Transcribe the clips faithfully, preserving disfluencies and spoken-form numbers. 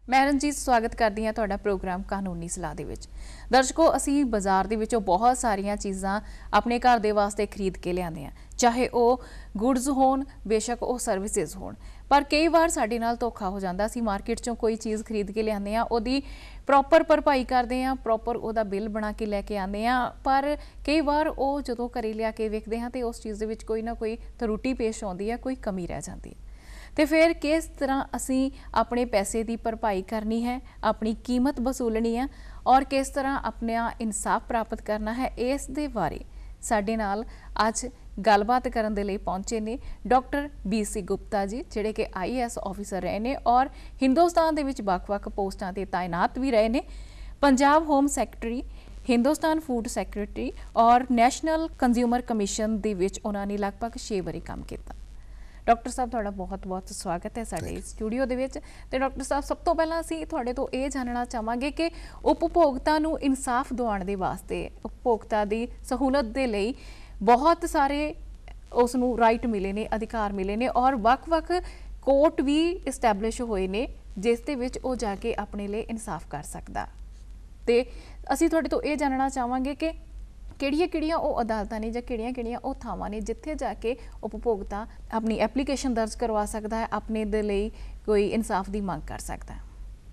मैं रणजीत स्वागत करती हाँ तुहाडा प्रोग्राम कानूनी सलाह दे विच। दर्शकों, असीं बाजार दे विचों बहुत सारियां चीज़ां अपने घर दे वास्ते खरीद के लिआंदे हां, चाहे वो गुड्स होण बेशक वो सर्विसेज होण। पर कई बार साडे नाल धोखा हो जांदा। असीं मार्केट चों कोई चीज़ खरीद के लिआंदे हां, ओहदी प्रॉपर भरपाई करदे हां, प्रॉपर ओहदा बिल बना के लैके आंदे हां, पर कई बार वो जदों घरे लिआ के वेखदे हां ते उस चीज़ दे विच कोई ना कोई त्रुटि पेश आउंदी है, कोई कमी रह जाती है। तो फिर किस तरह असी अपने पैसे की भरपाई करनी है, अपनी कीमत वसूलनी है और किस तरह अपना इंसाफ प्राप्त करना है, इस दे बारे साडे नाल अज गलबात करन दे लई पहुंचे ने doctor B C Gupta ji, जिहड़े कि आई ए एस ऑफिसर रहे ने और हिंदुस्तान दे विच वख-वख पोस्टां ते तैनात भी रहे ने। Punjab home secretary, Hindustan food secretary और नैशनल कंज्यूमर कमीशन दे विच उन्हां ने लगभग छे वारी काम किया। डॉक्टर साहब तुहाडा बहुत बहुत स्वागत है साडे स्टूडियो दे विच। ते डॉक्टर साहब, सब तो पहला असीं तुहाडे तो ये जानना चाहांगे कि उपभोक्ता नूं इंसाफ दिवाउण दे वास्ते, उपभोक्ता दी सहूलत दे लई बहुत सारे उसनूं राइट मिले ने, अधिकार मिले ने और वख-वख कोर्ट भी इस्टैबलिश होए ने जिस दे विच वो जाके अपने लिए इंसाफ कर सकदा। ते असीं तुहाडे तो ये जानना चाहांगे कि किहड़ियां-किहड़ियां वो अदालतां ने जां किहड़ियां-किहड़ियां वो थावां ने जिथे जाके उपभोक्ता अपनी एप्लीकेशन दर्ज करवा सकता है, अपने दे लई कोई इंसाफ की मांग कर सकता है।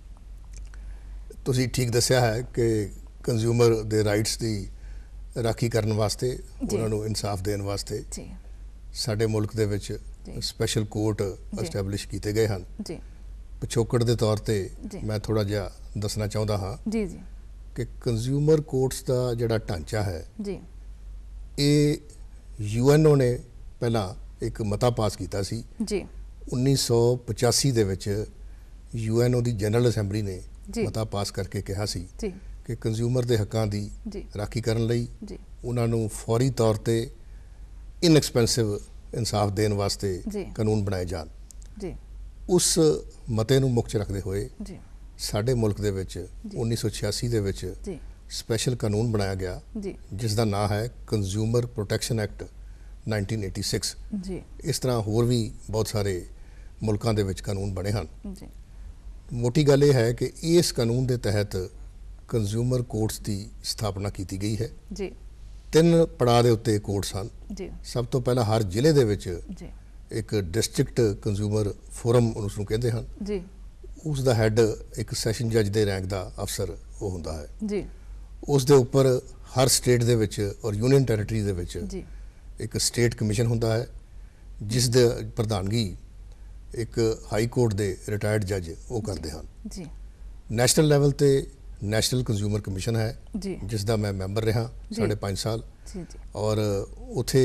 तुसीं ठीक दस्सिया है कि कंज्यूमर दे राइट्स की राखी करन वास्ते, उन्हां नूं इंसाफ देण वास्ते साडे मुल्क दे विच स्पैशल कोर्ट एस्टैबलिश कीते गए हैं। पिछोकड़ दे तौर ते मैं थोड़ा जिहा दसना चाहुंदा हाँ जी जी कि कंज्यूमर कोर्ट्स का जिहड़ा ढांचा है जी ये यू एन ओ ने पहला एक मता पास किया सी जी उन्नीस सौ पचासी दे विच यू एन ओ की जनरल असैंबली ने जी मता पास करके कहा सी जी कि कंज्यूमर के हकों की जी राखी करन लई जी उन्हां नूं फौरी तौर ते इनएक्सपेंसिव इंसाफ देण वास्ते जी कानून बनाए जान। जी उस मते नूं मुख च रखते हुए जी साडे मुल्क दे विच उन्नीस सौ छियासी दे विच जी स्पैशल कानून बनाया गया जी जिसका नाम है consumer protection act nineteen eighty six. जी इस तरह होर भी बहुत सारे मुल्कों दे विच कानून बने हैं। जी मोटी गल यह है कि इस कानून के तहत कंज्यूमर कोर्ट्स की स्थापना की गई है। जी तीन पड़ाव के उत्ते कोर्ट्स हैं। जी सब तो पहला हर जिले दे विच जी एक डिस्ट्रिक्ट कंज्यूमर फोरम उसनूं कहते हैं। जी उसका हैड एक सैशन जज के रैंक का अफसर वो होंदा है। जी उस दे उपर हर स्टेट दे विच और यूनियन टैरेटरी दे विच जी एक स्टेट कमीशन होंदा है जिस दे प्रधानगी एक हाई कोर्ट के रिटायर्ड जज वो करते हैं। जी नैशनल लैवल ते नैशनल कंज्यूमर कमीशन है जी जिसका मैं मैंबर रहा साढ़े पाँच साल जी जी और उथे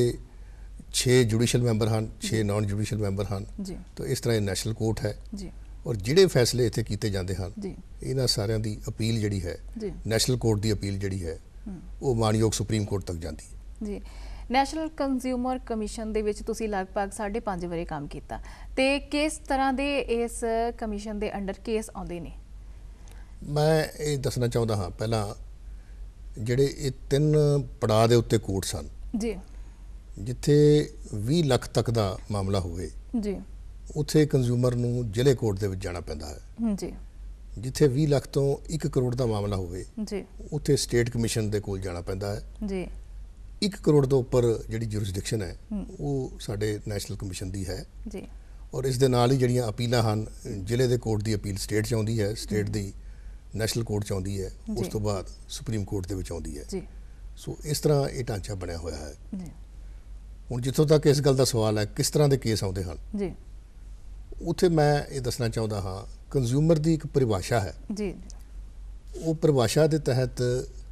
छे जुडिशल मैंबर हैं, छे नॉन जुडिशल मैंबर हैं। जी तो इस तरह नैशनल कोर्ट है जी और जिहड़े फैसले इत्थे कीते जाते हैं जी इन्हां सारियां दी अपील जिहड़ी है जी नैशनल कोर्ट की अपील जिहड़ी है वो मानयोग सुप्रीम कोर्ट तक जाती है। जी नैशनल कंज्यूमर कमीशन दे विच तुसीं लगभग साढ़े पाँच वारी काम किया ते किस तरह दे इस कमीशन दे अंडर केस आउंदे ने? मैं ये दसना चाहता हाँ पहला जिहड़े ये तीन पड़ाव के उत्ते कोर्ट्स हैं जी जिथे बीस लाख तक का मामला होवे जी उत्थे कंज्यूमर नूं जिले कोर्ट दे विच जाना पैंदा है। जी जिथे बीस लाख तो एक करोड़ का मामला होवे जी उत्थे स्टेट कमीशन दे कोल जाना पैंदा है। जी एक करोड़ तो उपर जिहड़ी जुरिसडिक्शन है वो साडे नैशनल कमीशन दी है जी और इस दे नाल ही जिहड़ियां अपीलां हन जिले दे कोर्ट की अपील स्टेट च आउंदी है, स्टेट दी नैशनल कोर्ट च आउंदी है, उस तो बाद सुप्रीम कोर्ट दे विच आउंदी है। जी सो इस तरह ये ढांचा बनया होया है। जी हुण जिथों तक इस गल का सवाल है किस तरह के केस आउंदे हन, जी उत्थे मैं ये दसना चाहता हाँ कंज्यूमर की एक परिभाषा है। जी वो परिभाषा के तहत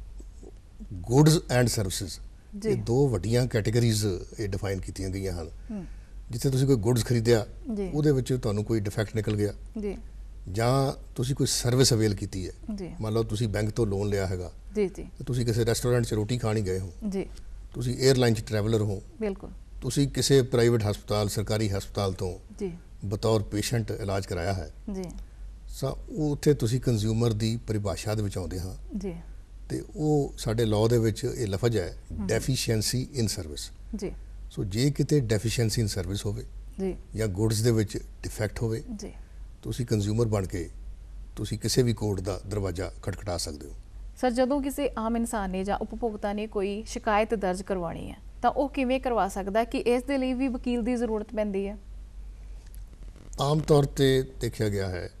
गुड्स एंड सर्विसेज जी ये दो वड्डियां कैटेगरीज ये डिफाइन कीतियां गई हैं। जिथे तुसीं कोई गुड्स खरीदिया जी उहदे विच तुहानूं कोई डिफैक्ट निकल गया जी जां तुसीं कोई सर्विस अवेल की है, जी मान लो तुसीं बैंक तो लोन लिया हैगा जी जी ते तुसीं किसी रेस्टोरेंट च रोटी खाण गए हो, जी तुसीं एयरलाइन च ट्रैवलर हो, बिल्कुल तुसीं किसी प्राइवेट हस्पताल सरकारी हस्पताल तो जी बतौर पेशेंट इलाज कराया है जी सो उत्थे तुसीं कंज्यूमर की परिभाषा दे विच आउंदे हाँ जी ते वो साडे लॉ दे विच ये लफज है डेफिशिएंसी इन सर्विस। जी सो जे किते डेफिशिएंसी इन सर्विस होवे जी या गुड्स दे विच डिफैक्ट होवे जी तुसीं कंज्यूमर बन के ਤੁਸੀਂ ਕਿਸੇ ਵੀ ਕੋਰਟ ਦਾ ਦਰਵਾਜ਼ਾ ਖਟਖਟਾ ਸਕਦੇ ਹੋ। ਸਰ, ਜਦੋਂ ਕਿਸੇ ਆਮ ਇਨਸਾਨ ਨੇ ਜਾਂ ਉਪਭੋਗਤਾ ਨੇ ਕੋਈ ਸ਼ਿਕਾਇਤ ਦਰਜ ਕਰਵਾਉਣੀ ਹੈ ਤਾਂ ਉਹ ਕਿਵੇਂ ਕਰਵਾ ਸਕਦਾ ਕਿ ਇਸ ਦੇ ਲਈ ਵੀ ਵਕੀਲ ਦੀ ਜ਼ਰੂਰਤ ਪੈਂਦੀ ਹੈ? ਆਮ ਤੌਰ ਤੇ ਦੇਖਿਆ ਗਿਆ ਹੈ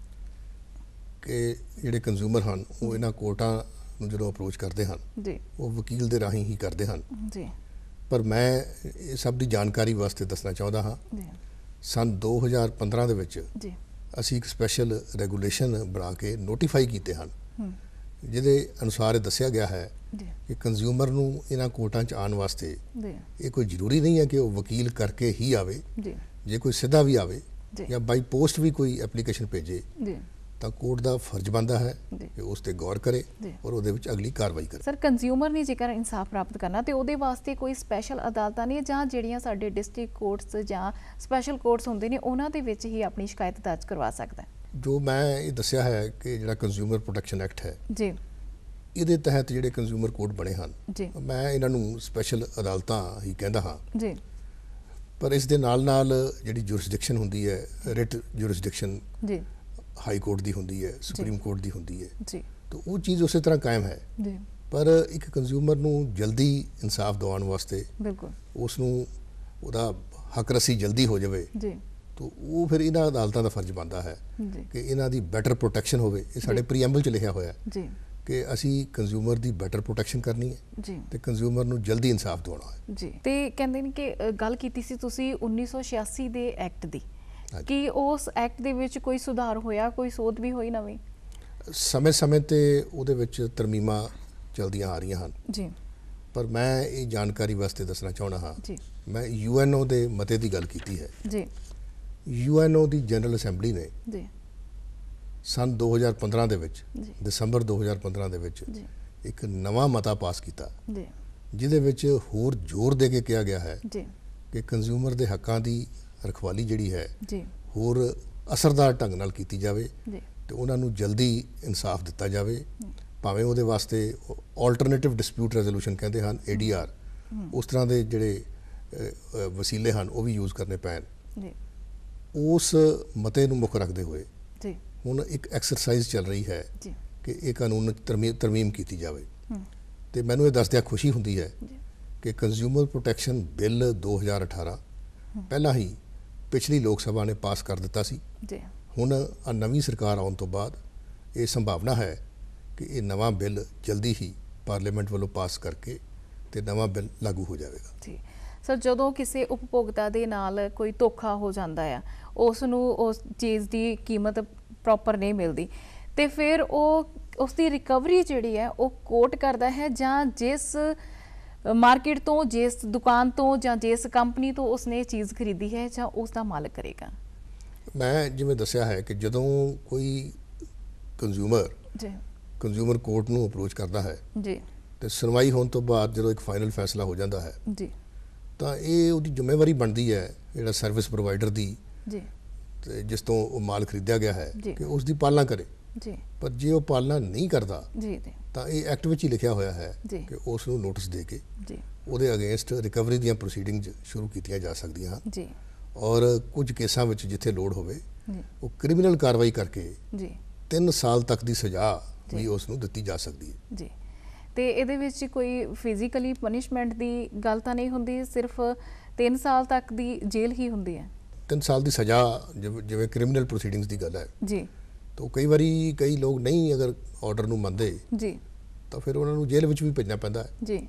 ਕਿ ਜਿਹੜੇ ਕੰਜ਼ਿਊਮਰ ਹਨ ਉਹ ਇਹਨਾਂ ਕੋਰਟਾਂ ਨੂੰ ਜਦੋਂ ਅਪਰੋਚ ਕਰਦੇ ਹਨ ਜੀ, ਉਹ ਵਕੀਲ ਦੇ ਰਾਹੀਂ ਹੀ ਕਰਦੇ ਹਨ ਜੀ। ਪਰ ਮੈਂ ਇਹ ਸਭ ਦੀ ਜਾਣਕਾਰੀ ਵਾਸਤੇ ਦੱਸਣਾ ਚਾਹੁੰਦਾ ਹਾਂ, ਜੀ, ਸਨ ਦੋ ਹਜ਼ਾਰ ਪੰਦਰਾਂ ਦੇ ਵਿੱਚ ਜੀ, ਅਸੀਂ ਇੱਕ ਸਪੈਸ਼ਲ ਰੈਗੂਲੇਸ਼ਨ ਬਣਾ ਕੇ ਨੋਟੀਫਾਈ ਕੀਤੇ ਹਨ, ਹੂੰ, ਜਿਹਦੇ ਅਨੁਸਾਰ ਇਹ ਦੱਸਿਆ ਗਿਆ ਹੈ ਜੀ, ਕਿ ਕੰਜ਼ਿਊਮਰ ਨੂੰ ਇਹਨਾਂ ਕੋਰਟਾਂ 'ਚ ਆਉਣ ਵਾਸਤੇ ਜੀ, ਇਹ ਕੋਈ ਜ਼ਰੂਰੀ ਨਹੀਂ ਹੈ ਕਿ ਉਹ ਵਕੀਲ ਕਰਕੇ ਹੀ ਆਵੇ। ਜੀ, ਜੇ ਕੋਈ ਸਿੱਧਾ ਵੀ ਆਵੇ ਜੀ, ਜਾਂ ਬਾਈ ਪੋਸਟ ਵੀ ਕੋਈ ਐਪਲੀਕੇਸ਼ਨ ਭੇਜੇ ਜੀ, ਤਾਂ ਕੋਰਟ ਦਾ ਫਰਜ਼ ਬਣਦਾ ਹੈ ਜੀ। ਕਿ ਉਸ ਤੇ ਗੌਰ ਕਰੇ ਜੀ। ਔਰ ਉਹਦੇ ਵਿੱਚ ਅਗਲੀ ਕਾਰਵਾਈ ਕਰੇ। ਸਰ, ਕੰਜ਼ਿਊਮਰ ਨੇ ਜੇਕਰ ਇਨਸਾਫ ਪ੍ਰਾਪਤ ਕਰਨਾ ਤੇ ਉਹਦੇ ਵਾਸਤੇ ਕੋਈ ਸਪੈਸ਼ਲ ਅਦਾਲਤਾਂ ਨੇ ਜਾਂ ਜਿਹੜੀਆਂ ਸਾਡੇ ਡਿਸਟ੍ਰਿਕਟ ਕੋਰਟਸ ਜਾਂ ਸਪੈਸ਼ਲ ਕੋਰਟਸ ਹੁੰਦੇ ਨੇ ਉਹਨਾਂ ਦੇ ਵਿੱਚ ਹੀ ਆਪਣੀ ਸ਼ਿਕਾਇਤ ਦਰਜ ਕਰਵਾ ਸਕਦਾ ਹੈ? ਜੋ ਮੈਂ ਇਹ ਦੱਸਿਆ ਹੈ ਕਿ ਜਿਹੜਾ ਕੰਜ਼ਿਊਮਰ ਪ੍ਰੋਟੈਕਸ਼ਨ ਐਕਟ ਹੈ, ਜੀ, ਇਹਦੇ ਤਹਿਤ ਜਿਹੜੇ ਕੰਜ਼ਿਊਮਰ ਕੋਰਟ ਬਣੇ ਹਨ, ਜੀ, ਮੈਂ ਇਹਨਾਂ ਨੂੰ ਸਪੈਸ਼ਲ ਅਦਾਲਤਾਂ ਹੀ ਕਹਿੰਦਾ ਹਾਂ। ਜੀ, ਪਰ ਇਸ ਦੇ ਨਾਲ ਨਾਲ ਜਿਹੜੀ ਜੁਰਿਸਡਿਕਸ਼ਨ ਹੁੰਦੀ ਹੈ, ਰਿਟ ਜੁਰਿਸਡਿਕਸ਼ਨ ਜੀ, ਹਾਈ ਕੋਰਟ ਦੀ ਹੁੰਦੀ ਹੈ, ਸੁਪਰੀਮ ਕੋਰਟ ਦੀ ਹੁੰਦੀ ਹੈ, ਜੀ, ਤਾਂ ਉਹ ਚੀਜ਼ ਉਸੇ ਤਰ੍ਹਾਂ ਕਾਇਮ ਹੈ। ਜੀ, ਪਰ ਇੱਕ ਕੰਜ਼ਿਊਮਰ ਨੂੰ ਜਲਦੀ ਇਨਸਾਫ ਦਿਵਾਉਣ ਵਾਸਤੇ, ਬਿਲਕੁਲ, ਉਸ ਨੂੰ ਉਹਦਾ ਹੱਕ ਰਸੀ ਜਲਦੀ ਹੋ ਜਾਵੇ, ਜੀ, ਤਾਂ ਉਹ ਫਿਰ ਇਹਨਾਂ ਅਦਾਲਤਾਂ ਦਾ ਫਰਜ਼ ਬਣਦਾ ਹੈ ਜੀ, ਕਿ ਇਹਨਾਂ ਦੀ ਬੈਟਰ ਪ੍ਰੋਟੈਕਸ਼ਨ ਹੋਵੇ। ਇਹ ਸਾਡੇ ਪ੍ਰੀਐਂਬਲ 'ਚ ਲਿਖਿਆ ਹੋਇਆ ਹੈ ਜੀ, ਕਿ ਅਸੀਂ ਕੰਜ਼ਿਊਮਰ ਦੀ ਬੈਟਰ ਪ੍ਰੋਟੈਕਸ਼ਨ ਕਰਨੀ ਹੈ ਜੀ, ਤੇ ਕੰਜ਼ਿਊਮਰ ਨੂੰ ਜਲਦੀ ਇਨਸਾਫ ਦਿਵਾਉਣਾ ਹੈ। ਜੀ। ਤੇ ਕਹਿੰਦੇ ਨੇ ਕਿ ਅ, ਗੱਲ ਕੀਤੀ ਸੀ ਤੁਸੀਂ ਉੱਨੀ ਸੌ ਛਿਆਸੀ ਦੇ ਐਕਟ ਦੀ, ਕਿ ਉਸ ਐਕਟ ਦੇ ਵਿੱਚ ਕੋਈ ਸੁਧਾਰ ਹੋਇਆ, ਕੋਈ ਸੋਧ ਵੀ ਹੋਈ ਨਵੀਂ? ਸਮੇਂ-ਸਮੇਂ ਤੇ ਉਹਦੇ ਵਿੱਚ ਤਰਮੀਮਾਂ ਚਲਦੀਆਂ ਆ ਰਹੀਆਂ ਹਨ, ਜੀ, ਪਰ ਮੈਂ ਇਹ ਜਾਣਕਾਰੀ ਵਾਸਤੇ ਦੱਸਣਾ ਚਾਹੁੰਦਾ ਹਾਂ, ਜੀ, ਮੈਂ ਯੂ ਐਨ ਓ ਦੇ ਮਤੇ ਦੀ ਗੱਲ ਕੀਤੀ ਹੈ। ਜੀ, ਯੂ ਐਨ ਓ ਦੀ ਜਨਰਲ ਅਸੈਂਬਲੀ ਨੇ ਜੀ, ਸਨ ਦੋ ਹਜ਼ਾਰ ਪੰਦਰਾਂ ਦੇ ਵਿੱਚ, ਜੀ, ਦਸੰਬਰ ਦੋ ਹਜ਼ਾਰ ਪੰਦਰਾਂ ਦੇ ਵਿੱਚ ਜੀ, ਇੱਕ ਨਵਾਂ ਮਤਾ ਪਾਸ ਕੀਤਾ, ਜੀ, ਜਿਹਦੇ ਵਿੱਚ ਹੋਰ ਜ਼ੋਰ ਦੇ ਕੇ ਕਿਹਾ ਗਿਆ ਹੈ ਜੀ, ਕਿ ਕੰਜ਼ਿਊਮਰ ਦੇ ਹੱਕਾਂ ਦੀ ਰਖਵਾਲੀ ਜਿਹੜੀ ਹੈ ਜੀ, ਹੋਰ ਅਸਰਦਾਰ ਢੰਗ ਨਾਲ ਕੀਤੀ ਜਾਵੇ ਜੀ, ਤੇ ਉਹਨਾਂ ਨੂੰ ਜਲਦੀ ਇਨਸਾਫ ਦਿੱਤਾ ਜਾਵੇ, ਭਾਵੇਂ ਉਹਦੇ ਵਾਸਤੇ ਆਲਟਰਨੇਟਿਵ ਡਿਸਪਿਊਟ ਰੈਜ਼ੋਲੂਸ਼ਨ ਕਹਿੰਦੇ ਹਨ, ਏ ਡੀ ਆਰ, ਉਸ ਤਰ੍ਹਾਂ ਦੇ ਜਿਹੜੇ ਅ, ਅ, ਵਸੀਲੇ ਹਨ ਉਹ ਵੀ ਯੂਜ਼ ਕਰਨੇ ਪੈਣ। ਜੀ, ਉਸ ਮਤੇ ਨੂੰ ਮੁੱਖ ਰੱਖਦੇ ਹੋਏ ਜੀ, ਹੁਣ ਇੱਕ ਐਕਸਰਸਾਈਜ਼ ਚੱਲ ਰਹੀ ਹੈ ਜੀ, ਕਿ ਇਹ ਕਾਨੂੰਨ ਤਰਮੀ- ਤਰਮੀਮ ਕੀਤੀ ਜਾਵੇ। ਹੂੰ, ਤੇ ਮੈਨੂੰ ਇਹ ਦੱਸਦਿਆਂ ਖੁਸ਼ੀ ਹੁੰਦੀ ਹੈ ਜੀ, ਕਿ ਕੰਜ਼ਿਊਮਰ ਪ੍ਰੋਟੈਕਸ਼ਨ ਬਿੱਲ ਦੋ ਹਜ਼ਾਰ ਅਠਾਰਾਂ ਪਹਿਲਾਂ ਹੀ ਪਿਛਲੀ ਲੋਕ ਸਭਾ ਨੇ ਪਾਸ ਕਰ ਦਿੱਤਾ ਸੀ। ਜੀ, ਹੁਣ ਆ ਨਵੀਂ ਸਰਕਾਰ ਆਉਣ ਤੋਂ ਬਾਅਦ ਇਹ ਸੰਭਾਵਨਾ ਹੈ ਕਿ ਇਹ ਨਵਾਂ ਬਿੱਲ ਜਲਦੀ ਹੀ ਪਾਰਲੀਮੈਂਟ ਵੱਲੋਂ ਪਾਸ ਕਰਕੇ ਤੇ ਨਵਾਂ ਬਿੱਲ ਲਾਗੂ ਹੋ ਜਾਵੇਗਾ। ਜੀ। ਸਰ, ਜਦੋਂ ਕਿਸੇ ਉਪਭੋਗਤਾ ਦੇ ਨਾਲ ਕੋਈ ਧੋਖਾ ਹੋ ਜਾਂਦਾ ਆ, ਉਸ ਨੂੰ ਉਸ ਚੀਜ਼ ਦੀ ਕੀਮਤ ਪ੍ਰੋਪਰ ਨਹੀਂ ਮਿਲਦੀ, ਤੇ ਫਿਰ ਉਹ ਉਸ ਦੀ ਰਿਕਵਰੀ ਜਿਹੜੀ ਹੈ ਉਹ ਕੋਰਟ ਕਰਦਾ ਹੈ, ਜਾਂ ਜਿਸ ਮਾਰਕੀਟ ਤੋਂ, ਜਿਸ ਦੁਕਾਨ ਤੋਂ ਜਾਂ ਜਿਸ ਕੰਪਨੀ ਤੋਂ ਉਸਨੇ ਚੀਜ਼ ਖਰੀਦੀ ਹੈ, ਜਾਂ ਉਸ ਦਾ ਮਾਲਕ ਕਰੇਗਾ? ਮੈਂ ਜਿਵੇਂ ਦੱਸਿਆ ਹੈ ਕਿ ਜਦੋਂ ਕੋਈ ਕੰਜ਼ਿਊਮਰ ਜੀ, ਕੰਜ਼ਿਊਮਰ ਕੋਰਟ ਨੂੰ ਅਪਰੋਚ ਕਰਦਾ ਹੈ ਜੀ, ਤੇ ਸੁਣਵਾਈ ਹੋਣ ਤੋਂ ਬਾਅਦ ਜਦੋਂ ਇੱਕ ਫਾਈਨਲ ਫੈਸਲਾ ਹੋ ਜਾਂਦਾ ਹੈ, ਜੀ, ਤਾਂ ਇਹ ਉਹਦੀ ਜ਼ਿੰਮੇਵਾਰੀ ਬਣਦੀ ਹੈ ਜਿਹੜਾ ਸਰਵਿਸ ਪ੍ਰੋਵਾਈਡਰ ਦੀ, ਜੀ, ਤੇ ਜਿਸ ਤੋਂ ਉਹ ਮਾਲ ਖਰੀਦਿਆ ਗਿਆ ਹੈ, ਜੀ, ਕਿ ਉਸ ਦੀ ਪਾਲਣਾ ਕਰੇ। ਜੀ, ਪਰ ਜੇ ਉਹ ਪਾਲਣਾ ਨਹੀਂ ਕਰਦਾ ਜੀ, ਜੀ, ਤਾਂ ਇਹ ਐਕਟ ਵਿੱਚ ਹੀ ਲਿਖਿਆ ਹੋਇਆ ਹੈ ਜੀ, ਕਿ ਉਸ ਨੂੰ ਨੋਟਿਸ ਦੇ ਕੇ ਜੀ, ਉਹਦੇ ਅਗੇਂਸਟ ਰਿਕਵਰੀ ਦੀਆਂ ਪ੍ਰੋਸੀਡਿੰਗਸ ਸ਼ੁਰੂ ਕੀਤੀਆਂ ਜਾ ਸਕਦੀਆਂ ਹਨ। ਜੀ, ਔਰ ਕੁਝ ਕੇਸਾਂ ਵਿੱਚ ਜਿੱਥੇ ਲੋੜ ਹੋਵੇ ਜੀ, ਉਹ ਕ੍ਰਿਮੀਨਲ ਕਾਰਵਾਈ ਕਰਕੇ ਜੀ, ਤਿੰਨ ਸਾਲ ਤੱਕ ਦੀ ਸਜ਼ਾ ਜੀ। ਵੀ ਉਸ ਨੂੰ ਦਿੱਤੀ ਜਾ ਸਕਦੀ ਹੈ। ਜੀ। ਤੇ ਇਹਦੇ ਵਿੱਚ ਕੋਈ ਫਿਜ਼ੀਕਲੀ ਪਨਿਸ਼ਮੈਂਟ ਦੀ ਗੱਲ ਤਾਂ ਨਹੀਂ ਹੁੰਦੀ, ਸਿਰਫ ਤਿੰਨ ਸਾਲ ਤੱਕ ਦੀ ਜੇਲ੍ਹ ਹੀ ਹੁੰਦੀ ਹੈ? ਤਿੰਨ ਸਾਲ ਦੀ ਸਜ਼ਾ ਜਿਵੇਂ ਜਿਵੇਂ ਕ੍ਰਿਮੀਨਲ ਪ੍ਰੋਸੀਡਿੰਗਸ ਦੀ ਗੱਲ ਹੈ, ਜੀ, ਤਾਂ ਕਈ ਵਾਰੀ ਕਈ ਲੋਕ ਨਹੀਂ ਅਗਰ ਆਰਡਰ ਨੂੰ ਮੰਨਦੇ ਜੀ, ਤਾਂ ਫਿਰ ਉਹਨਾਂ ਨੂੰ ਜੇਲ੍ਹ ਵਿੱਚ ਵੀ ਭੇਜਣਾ ਪੈਂਦਾ ਹੈ। ਜੀ।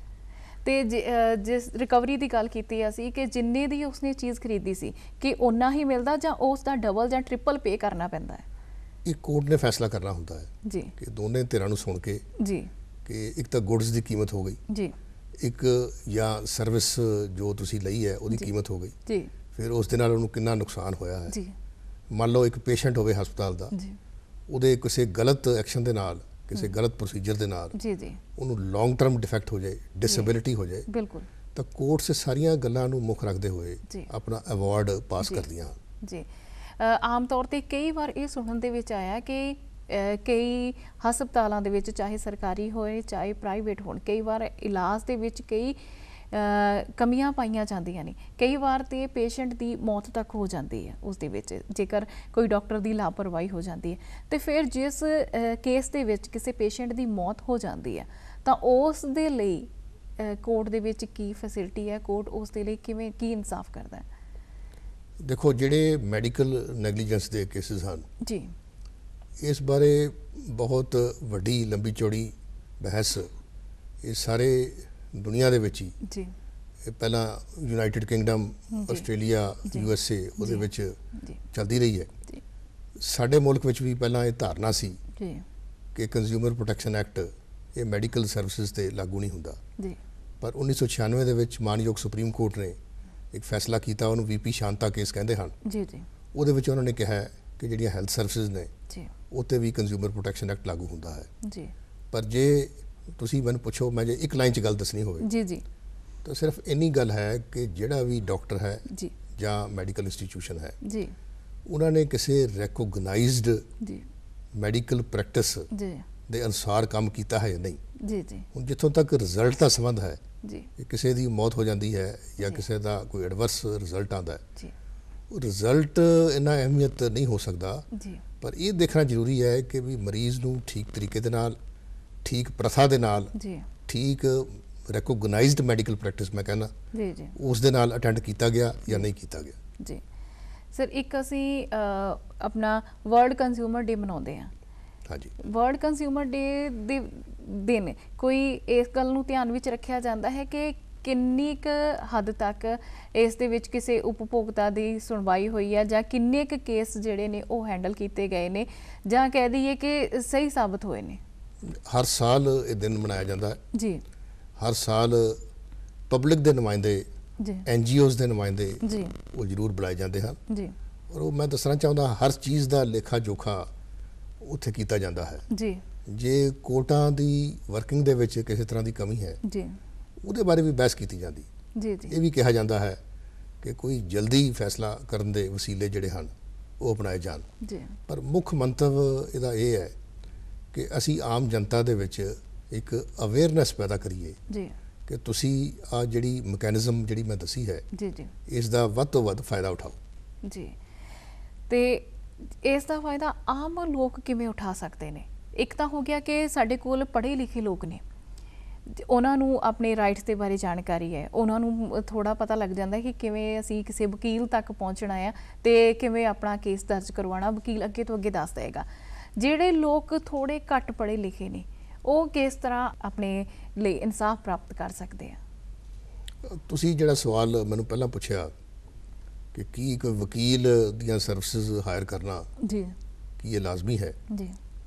ਤੇ ਜਿ- ਅ, ਜਿਸ ਰਿਕਵਰੀ ਦੀ ਗੱਲ ਕੀਤੀ ਅਸੀਂ ਕਿ ਜਿੰਨੇ ਦੀ ਉਸਨੇ ਚੀਜ਼ ਖਰੀਦੀ ਸੀ, ਕਿ ਓਨਾ ਹੀ ਮਿਲਦਾ ਜਾਂ ਉਸ ਦਾ ਡਬਲ ਜਾਂ ਟ੍ਰਿਪਲ ਪੇ ਕਰਨਾ ਪੈਂਦਾ ਹੈ? ਇਹ ਕੋਰਟ ਨੇ ਫੈਸਲਾ ਕਰਨਾ ਹੁੰਦਾ ਹੈ ਜੀ, ਕਿ ਦੋਨੇ ਧਿਰਾਂ ਨੂੰ ਸੁਣ ਕੇ ਜੀ, ਕਿ ਇੱਕ ਤਾਂ ਗੁੱਡਸ ਦੀ ਕੀਮਤ ਹੋ ਗਈ, ਜੀ, ਇੱਕ ਜਾਂ ਸਰਵਿਸ ਜੋ ਤੁਸੀਂ ਲਈ ਹੈ ਉਹਦੀ ਜੀ। ਕੀਮਤ ਹੋ ਗਈ, ਜੀ, ਫਿਰ ਉਸ ਦੇ ਨਾਲ ਉਹਨੂੰ ਕਿੰਨਾ ਨੁਕਸਾਨ ਹੋਇਆ ਹੈ। ਜੀ, ਮੰਨ ਲਓ ਇੱਕ ਪੇਸ਼ੈਂਟ ਹੋਵੇ ਹਸਪਤਾਲ ਦਾ, ਜੀ, ਉਹਦੇ ਕਿਸੇ ਗਲਤ ਐਕਸ਼ਨ ਦੇ ਨਾਲ, ਕਿਸੇ ਗਲਤ ਪ੍ਰੋਸੀਜਰ ਦੇ ਨਾਲ ਜੀ, ਜੀ, ਉਹਨੂੰ ਲੌਂਗ ਟਰਮ ਡਿਫੈਕਟ ਹੋ ਜਾਏ, ਡਿਸੇਬਿਲਿਟੀ ਹੋ ਜਾਏ, ਬਿਲਕੁਲ, ਤਾਂ ਕੋਰਟਸ ਸਾਰੀਆਂ ਗੱਲਾਂ ਨੂੰ ਮੁੱਖ ਰੱਖਦੇ ਹੋਏ ਜੀ। ਆਪਣਾ ਅਵਾਰਡ ਪਾਸ ਜੀ। ਕਰਦੀਆਂ ਹਨ। ਜੀ। ਅ, ਆਮ ਤੌਰ ਤੇ ਕਈ ਵਾਰ ਇਹ ਸੁਣਨ ਦੇ ਵਿੱਚ ਆਇਆ ਕਿ ਅ, ਕਈ ਹਸਪਤਾਲਾਂ ਦੇ ਵਿੱਚ, ਚਾਹੇ ਸਰਕਾਰੀ ਹੋਏ ਚਾਹੇ ਪ੍ਰਾਈਵੇਟ ਹੋਣ, ਕਈ ਵਾਰ ਇਲਾਜ ਦੇ ਵਿੱਚ ਕਈ ਕਮੀਆਂ ਪਾਈਆਂ ਜਾਂਦੀਆਂ ਨੇ। ਕਈ ਵਾਰ ਤੇ ਪੇਸ਼ੈਂਟ ਦੀ ਮੌਤ ਤੱਕ ਹੋ ਜਾਂਦੀ ਹੈ ਉਸ ਦੇ ਵਿੱਚ, ਜੇਕਰ ਕੋਈ ਡਾਕਟਰ ਦੀ ਲਾਪਰਵਾਹੀ ਹੋ ਜਾਂਦੀ ਹੈ। ਤੇ ਫਿਰ ਜਿਸ ਕੇਸ ਦੇ ਵਿੱਚ ਕਿਸੇ ਪੇਸ਼ੈਂਟ ਦੀ ਮੌਤ ਹੋ ਜਾਂਦੀ ਹੈ ਤਾਂ ਉਸ ਦੇ ਲਈ ਕੋਰਟ ਦੇ ਵਿੱਚ ਕੀ ਫੈਸਿਲਿਟੀ ਹੈ, ਕੋਰਟ ਉਸ ਦੇ ਲਈ ਕਿਵੇਂ ਕੀ ਇਨਸਾਫ ਕਰਦਾ ਹੈ? ਦੇਖੋ, ਜਿਹੜੇ ਮੈਡੀਕਲ ਨੈਗਲੀਜੈਂਸ ਦੇ ਕੇਸਿਸ ਹਨ ਜੀ, ਇਸ ਬਾਰੇ ਬਹੁਤ ਵੱਡੀ ਲੰਬੀ ਚੌੜੀ ਬਹਿਸ ਇਹ ਸਾਰੇ ਦੁਨੀਆ ਦੇ ਵਿੱਚ ਹੀ ਜੀ ਪਹਿਲਾਂ United Kingdom, Australia, U S A ਉਹਦੇ ਵਿੱਚ ਚੱਲਦੀ ਰਹੀ ਹੈ। ਸਾਡੇ ਮੁਲਕ ਵਿੱਚ ਵੀ ਪਹਿਲਾਂ ਇਹ ਧਾਰਨਾ ਸੀ ਕਿ ਕੰਜ਼ਿਊਮਰ ਪ੍ਰੋਟੈਕਸ਼ਨ ਐਕਟ ਇਹ ਮੈਡੀਕਲ ਸਰਵਿਸਿਜ਼ ਤੇ ਲਾਗੂ ਨਹੀਂ ਹੁੰਦਾ। ਪਰ ਉੱਨੀ ਸੌ ਛਿਆਨਵੇਂ ਦੇ ਵਿੱਚ ਮਾਨਯੋਗ ਸੁਪਰੀਮ ਕੋਰਟ ਨੇ ਇੱਕ ਫੈਸਲਾ ਕੀਤਾ, ਉਹਨੂੰ ਵੀਪੀ ਸ਼ਾਂਤਾ ਕੇਸ ਕਹਿੰਦੇ ਹਨ। ਜੀ ਜੀ ਉਹਦੇ ਵਿੱਚ ਉਹਨਾਂ ਨੇ ਕਿਹਾ ਕਿ ਜਿਹੜੀਆਂ ਹੈਲਥ ਸਰਵਿਸਿਜ਼ ਨੇ ਉੱਤੇ ਵੀ ਕੰਜ਼ਿਊਮਰ ਪ੍ਰੋਟੈਕਸ਼ਨ ਐਕਟ ਲਾਗੂ ਹੁੰਦਾ ਹੈ। ਜੀ ਪਰ ਜੇ ਤੁਸੀਂ ਮੈਨੂੰ ਪੁੱਛੋ, ਮੈਂ ਜੇ ਇੱਕ ਲਾਈਨ 'ਚ ਗੱਲ ਦੱਸਣੀ ਹੋਵੇ ਜੀ ਜੀ ਤਾਂ ਸਿਰਫ ਇੰਨੀ ਗੱਲ ਹੈ ਕਿ ਜਿਹੜਾ ਵੀ ਡਾਕਟਰ ਹੈ ਜੀ ਜਾਂ ਮੈਡੀਕਲ ਇੰਸਟੀਟਿਊਸ਼ਨ ਹੈ ਜੀ ਉਹਨਾਂ ਨੇ ਕਿਸੇ ਰੈਕੋਗਨਾਈਜ਼ਡ ਜੀ ਮੈਡੀਕਲ ਪ੍ਰੈਕਟਿਸ ਜੀ ਦੇ ਅਨੁਸਾਰ ਕੰਮ ਕੀਤਾ ਹੈ ਜਾਂ ਨਹੀਂ। ਜੀ ਜੀ ਹੁਣ ਜਿੱਥੋਂ ਤੱਕ ਰਿਜ਼ਲਟ ਦਾ ਸੰਬੰਧ ਹੈ ਜੀ, ਕਿਸੇ ਦੀ ਮੌਤ ਹੋ ਜਾਂਦੀ ਹੈ ਜਾਂ ਕਿਸੇ ਦਾ ਕੋਈ ਐਡਵਰਸ ਰਿਜ਼ਲਟ ਆਉਂਦਾ ਹੈ ਜੀ, ਉਹ ਰਿਜ਼ਲਟ ਇੰਨਾ ਅਹਿਮੀਅਤ ਨਹੀਂ ਹੋ ਸਕਦਾ ਜੀ। ਪਰ ਇਹ ਦੇਖਣਾ ਜ਼ਰੂਰੀ ਹੈ ਕਿ ਵੀ ਮਰੀਜ਼ ਨੂੰ ਠੀਕ ਤਰੀਕੇ ਦੇ ਨਾਲ, ਠੀਕ ਪ੍ਰਥਾ ਦੇ ਨਾਲ ਜੀ, ਠੀਕ ਰੈਕੋਗਨਾਈਜ਼ਡ ਮੈਡੀਕਲ ਪ੍ਰੈਕਟਿਸ ਮੈਂ ਕਹਿੰਦਾ ਜੀ ਜੀ ਉਸ ਦੇ ਨਾਲ ਅਟੈਂਡ ਕੀਤਾ ਗਿਆ ਜਾਂ ਨਹੀਂ ਕੀਤਾ ਗਿਆ। ਜੀ ਸਰ, ਇੱਕ ਅਸੀਂ ਆਪਣਾ ਵਰਲਡ ਕੰਜ਼ਿਊਮਰ ਡੇ ਮਨਾਉਂਦੇ ਹਾਂ। ਹਾਂਜੀ, ਵਰਲਡ ਕੰਜ਼ਿਊਮਰ ਡੇ ਦੇ ਦਿਨ ਕੋਈ ਇਸ ਗੱਲ ਨੂੰ ਧਿਆਨ ਵਿੱਚ ਰੱਖਿਆ ਜਾਂਦਾ ਹੈ ਕਿ ਕਿੰਨੀ ਕੁ ਹੱਦ ਤੱਕ ਇਸ ਦੇ ਵਿੱਚ ਕਿਸੇ ਉਪਭੋਗਤਾ ਦੀ ਸੁਣਵਾਈ ਹੋਈ ਹੈ ਜਾਂ ਕਿੰਨੇ ਕੁ ਕੇਸ ਜਿਹੜੇ ਨੇ ਉਹ ਹੈਂਡਲ ਕੀਤੇ ਗਏ ਨੇ ਜਾਂ ਕਹਿ ਦਈਏ ਕਿ ਸਹੀ ਸਾਬਤ ਹੋਏ ਨੇ? ਹਰ ਸਾਲ ਇਹ ਦਿਨ ਮਨਾਇਆ ਜਾਂਦਾ ਹੈ ਜੀ। ਹਰ ਸਾਲ ਪਬਲਿਕ ਦੇ ਨੁਮਾਇੰਦੇ ਜੀ, ਐਨ ਜੀ ਓਜ਼ ਦੇ ਨੁਮਾਇੰਦੇ ਜੀ ਉਹ ਜ਼ਰੂਰ ਬੁਲਾਏ ਜਾਂਦੇ ਹਨ ਜੀ। ਔਰ ਉਹ ਮੈਂ ਦੱਸਣਾ ਚਾਹੁੰਦਾ, ਹਰ ਚੀਜ਼ ਦਾ ਲੇਖਾ ਜੋਖਾ ਉੱਥੇ ਕੀਤਾ ਜਾਂਦਾ ਹੈ ਜੀ। ਜੇ ਕੋਰਟਾਂ ਦੀ ਵਰਕਿੰਗ ਦੇ ਵਿੱਚ ਕਿਸੇ ਤਰ੍ਹਾਂ ਦੀ ਕਮੀ ਹੈ ਜੀ, ਉਹਦੇ ਬਾਰੇ ਵੀ ਬਹਿਸ ਕੀਤੀ ਜਾਂਦੀ ਜੀ ਜੀ। ਇਹ ਵੀ ਕਿਹਾ ਜਾਂਦਾ ਹੈ ਕਿ ਕੋਈ ਜਲਦੀ ਫੈਸਲਾ ਕਰਨ ਦੇ ਵਸੀਲੇ ਜਿਹੜੇ ਹਨ ਉਹ ਅਪਣਾਏ ਜਾਣ ਜੀ। ਪਰ ਮੁੱਖ ਮੰਤਵ ਇਹਦਾ ਇਹ ਹੈ ਕਿ ਅਸੀਂ ਆਮ ਜਨਤਾ ਦੇ ਵਿੱਚ ਇੱਕ ਅਵੇਅਰਨੈਸ ਪੈਦਾ ਕਰੀਏ ਜੀ ਕਿ ਤੁਸੀਂ ਆ ਜਿਹੜੀ ਮੈਕੈਨਿਜ਼ਮ ਜਿਹੜੀ ਮੈਂ ਦੱਸੀ ਹੈ ਜੀ ਜੀ, ਇਸ ਦਾ ਵੱਧ ਤੋਂ ਵੱਧ ਫਾਇਦਾ ਉਠਾਓ ਜੀ। ਤੇ ਇਸ ਦਾ ਫਾਇਦਾ ਆਮ ਲੋਕ ਕਿਵੇਂ ਉਠਾ ਸਕਦੇ ਨੇ? ਇੱਕ ਤਾਂ ਹੋ ਗਿਆ ਕਿ ਸਾਡੇ ਕੋਲ ਪੜ੍ਹੇ ਲਿਖੇ ਲੋਕ ਨੇ, ਉਹਨਾਂ ਨੂੰ ਆਪਣੇ ਰਾਈਟਸ ਦੇ ਬਾਰੇ ਜਾਣਕਾਰੀ ਹੈ, ਉਹਨਾਂ ਨੂੰ ਥੋੜ੍ਹਾ ਪਤਾ ਲੱਗ ਜਾਂਦਾ ਕਿ ਕਿਵੇਂ ਅਸੀਂ ਕਿਸੇ ਵਕੀਲ ਤੱਕ ਪਹੁੰਚਣਾ ਆ ਤੇ ਕਿਵੇਂ ਆਪਣਾ ਕੇਸ ਦਰਜ ਕਰਵਾਉਣਾ, ਵਕੀਲ ਅੱਗੇ ਤੋਂ ਅੱਗੇ ਦੱਸ ਦੇਗਾ। ਜਿਹੜੇ ਲੋਕ ਥੋੜ੍ਹੇ ਘੱਟ ਪੜ੍ਹੇ ਲਿਖੇ ਨੇ ਉਹ ਕਿਸ ਤਰ੍ਹਾਂ ਆਪਣੇ ਲਈ ਇਨਸਾਫ ਪ੍ਰਾਪਤ ਕਰ ਸਕਦੇ ਆ? ਤੁਸੀਂ ਜਿਹੜਾ ਸਵਾਲ ਮੈਨੂੰ ਪਹਿਲਾਂ ਪੁੱਛਿਆ ਕਿ ਕੀ ਕੋਈ ਵਕੀਲ ਦੀਆਂ ਸਰਵਿਸਿਜ਼ ਹਾਇਰ ਕਰਨਾ ਜੀ ਕੀ ਇਹ ਲਾਜ਼ਮੀ ਹੈ ਜੀ,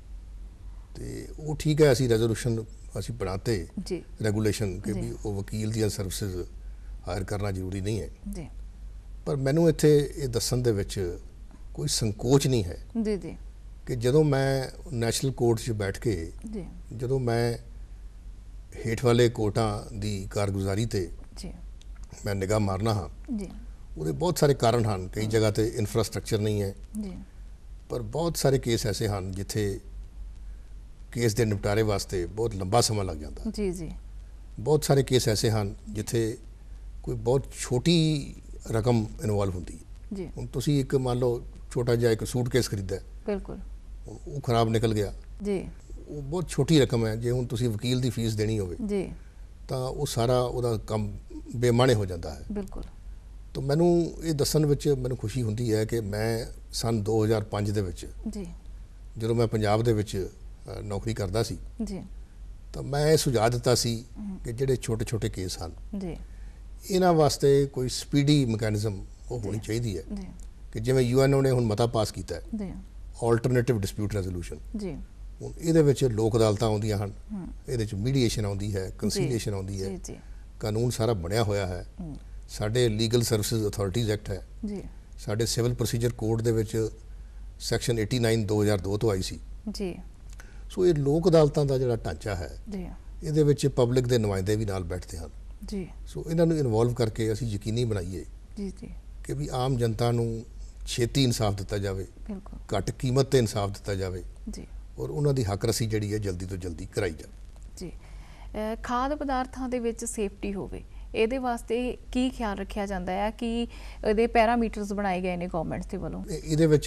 ਤੇ ਉਹ ਠੀਕ ਹੈ, ਅਸੀਂ ਰੈਜ਼ੋਲੂਸ਼ਨ ਅਸੀਂ ਬਣਾਤੇ ਜੀ ਰੈਗੂਲੇਸ਼ਨ ਕਿ ਵੀ ਉਹ ਵਕੀਲ ਦੀਆਂ ਸਰਵਿਸਿਜ਼ ਹਾਇਰ ਕਰਨਾ ਜ਼ਰੂਰੀ ਨਹੀਂ ਹੈ ਜੀ। ਪਰ ਮੈਨੂੰ ਇੱਥੇ ਇਹ ਦੱਸਣ ਦੇ ਵਿੱਚ ਕੋਈ ਸੰਕੋਚ ਨਹੀਂ ਹੈ ਜੀ ਜੀ ਕਿ ਜਦੋਂ ਮੈਂ ਨੈਸ਼ਨਲ ਕੋਰਟ 'ਚ ਬੈਠ ਕੇ ਜੀ ਜਦੋਂ ਮੈਂ ਹੇਠ ਵਾਲੇ ਕੋਰਟਾਂ ਦੀ ਕਾਰਗੁਜ਼ਾਰੀ ਤੇ ਜੀ ਮੈਂ ਨਿਗਾਹ ਮਾਰਨਾ ਹਾਂ ਜੀ, ਉਹਦੇ ਬਹੁਤ ਸਾਰੇ ਕਾਰਨ ਹਨ। ਕਈ ਜਗ੍ਹਾ ਤੇ ਇਨਫਰਾਸਟ੍ਰਕਚਰ ਨਹੀਂ ਹੈ ਜੀ, ਪਰ ਬਹੁਤ ਸਾਰੇ ਕੇਸ ਐਸੇ ਹਨ ਜਿੱਥੇ ਕੇਸ ਦੇ ਨਿਪਟਾਰੇ ਵਾਸਤੇ ਬਹੁਤ ਲੰਬਾ ਸਮਾਂ ਲੱਗ ਜਾਂਦਾ ਜੀ ਜੀ। ਬਹੁਤ ਸਾਰੇ ਕੇਸ ਐਸੇ ਹਨ ਜਿੱਥੇ ਕੋਈ ਬਹੁਤ ਛੋਟੀ ਰਕਮ ਇਨਵੋਲਵ ਹੁੰਦੀ ਹੈ ਜੀ। ਹੁਣ ਤੁਸੀਂ ਇੱਕ ਮੰਨ ਲਓ ਛੋਟਾ ਜਿਹਾ ਇੱਕ ਸੂਟਕੇਸ ਖਰੀਦਿਆ, ਬਿਲਕੁਲ ਉਹ ਖਰਾਬ ਨਿਕਲ ਗਿਆ ਜੀ, ਉਹ ਬਹੁਤ ਛੋਟੀ ਰਕਮ ਹੈ। ਜੇ ਹੁਣ ਤੁਸੀਂ ਵਕੀਲ ਦੀ ਫੀਸ ਦੇਣੀ ਹੋਵੇ ਜੀ ਤਾਂ ਉਹ ਸਾਰਾ ਉਹਦਾ ਕੰਮ ਬੇਮਾਣੇ ਹੋ ਜਾਂਦਾ ਹੈ ਬਿਲਕੁਲ। ਤਾਂ ਮੈਨੂੰ ਇਹ ਦੱਸਣ ਵਿੱਚ ਮੈਨੂੰ ਖੁਸ਼ੀ ਹੁੰਦੀ ਹੈ ਕਿ ਮੈਂ ਸੰਨ ਦੋ ਹਜ਼ਾਰ ਪੰਜ ਦੇ ਵਿੱਚ ਜੀ ਜਦੋਂ ਮੈਂ ਪੰਜਾਬ ਦੇ ਵਿੱਚ ਨੌਕਰੀ ਕਰਦਾ ਸੀ ਜੀ ਤਾਂ ਮੈਂ ਇਹ ਸੁਝਾਅ ਦਿੱਤਾ ਸੀ ਕਿ ਜਿਹੜੇ ਛੋਟੇ ਛੋਟੇ ਕੇਸ ਹਨ ਜੀ ਇਹਨਾਂ ਵਾਸਤੇ ਕੋਈ ਸਪੀਡੀ ਮੈਕੈਨਿਜ਼ਮ ਉਹ ਹੋਣੀ ਚਾਹੀਦੀ ਹੈ ਜੀ, ਕਿ ਜਿਵੇਂ ਯੂ ਐਨ ਓ ਨੇ ਹੁਣ ਮਤਾ ਪਾਸ ਕੀਤਾ ਹੈ ਜੀ ਆਲਟਰਨੇਟਿਵ ਡਿਸਪਿਊਟ ਰੈਜ਼ੋਲੂਸ਼ਨ ਜੀ। ਹੁਣ ਇਹਦੇ ਵਿੱਚ ਲੋਕ ਅਦਾਲਤਾਂ ਆਉਂਦੀਆਂ ਹਨ, ਇਹਦੇ ਵਿੱਚ ਮੀਡੀਏਸ਼ਨ ਆਉਂਦੀ ਹੈ, ਕੰਸੀਲੀਏਸ਼ਨ ਆਉਂਦੀ ਹੈ, ਕਾਨੂੰਨ ਸਾਰਾ ਬਣਿਆ ਹੋਇਆ ਹੈ। ਸਾਡੇ ਲੀਗਲ ਸਰਵਿਸਿਜ਼ ਅਥਾਰਟੀਜ਼ ਐਕਟ ਹੈ ਜੀ, ਸਾਡੇ ਸਿਵਲ ਪ੍ਰੋਸੀਜਰ ਕੋਡ ਦੇ ਵਿੱਚ ਸੈਕਸ਼ਨ ਨੜਿਨਵੇਂ ਦੋ ਹਜ਼ਾਰ ਦੋ ਤੋਂ ਆਈ ਸੀ ਜੀ। ਸੋ ਇਹ ਲੋਕ ਅਦਾਲਤਾਂ ਦਾ ਜਿਹੜਾ ਢਾਂਚਾ ਹੈ ਜੀ ਇਹਦੇ ਵਿੱਚ ਪਬਲਿਕ ਦੇ ਨੁਮਾਇੰਦੇ ਵੀ ਨਾਲ ਬੈਠਦੇ ਹਨ ਜੀ। ਸੋ ਇਹਨਾਂ ਨੂੰ ਇਨਵੋਲਵ ਕਰਕੇ ਅਸੀਂ ਯਕੀਨੀ ਬਣਾਈਏ ਜੀ ਜੀ ਕਿ ਵੀ ਆਮ ਜਨਤਾ ਨੂੰ ਛੇਤੀ ਇਨਸਾਫ ਦਿੱਤਾ ਜਾਵੇ, ਬਿਲਕੁਲ ਘੱਟ ਕੀਮਤ ਤੇ ਇਨਸਾਫ ਦਿੱਤਾ ਜਾਵੇ ਜੀ, ਔਰ ਉਹਨਾਂ ਦੀ ਹੱਕ ਰਸੀ ਜਿਹੜੀ ਹੈ ਜਲਦੀ ਤੋਂ ਜਲਦੀ ਕਰਾਈ ਜਾਵੇ ਜੀ। ਖਾਦ ਪਦਾਰਥਾਂ ਦੇ ਵਿੱਚ ਸੇਫਟੀ ਹੋਵੇ, ਇਹਦੇ ਵਾਸਤੇ ਕੀ ਖਿਆਲ ਰੱਖਿਆ ਜਾਂਦਾ ਹੈ ਕਿ ਇਹਦੇ ਪੈਰਾਮੀਟਰਸ ਬਣਾਏ ਗਏ ਨੇ ਗਵਰਨਮੈਂਟ ਦੇ ਵੱਲੋਂ? ਇਹਦੇ ਵਿੱਚ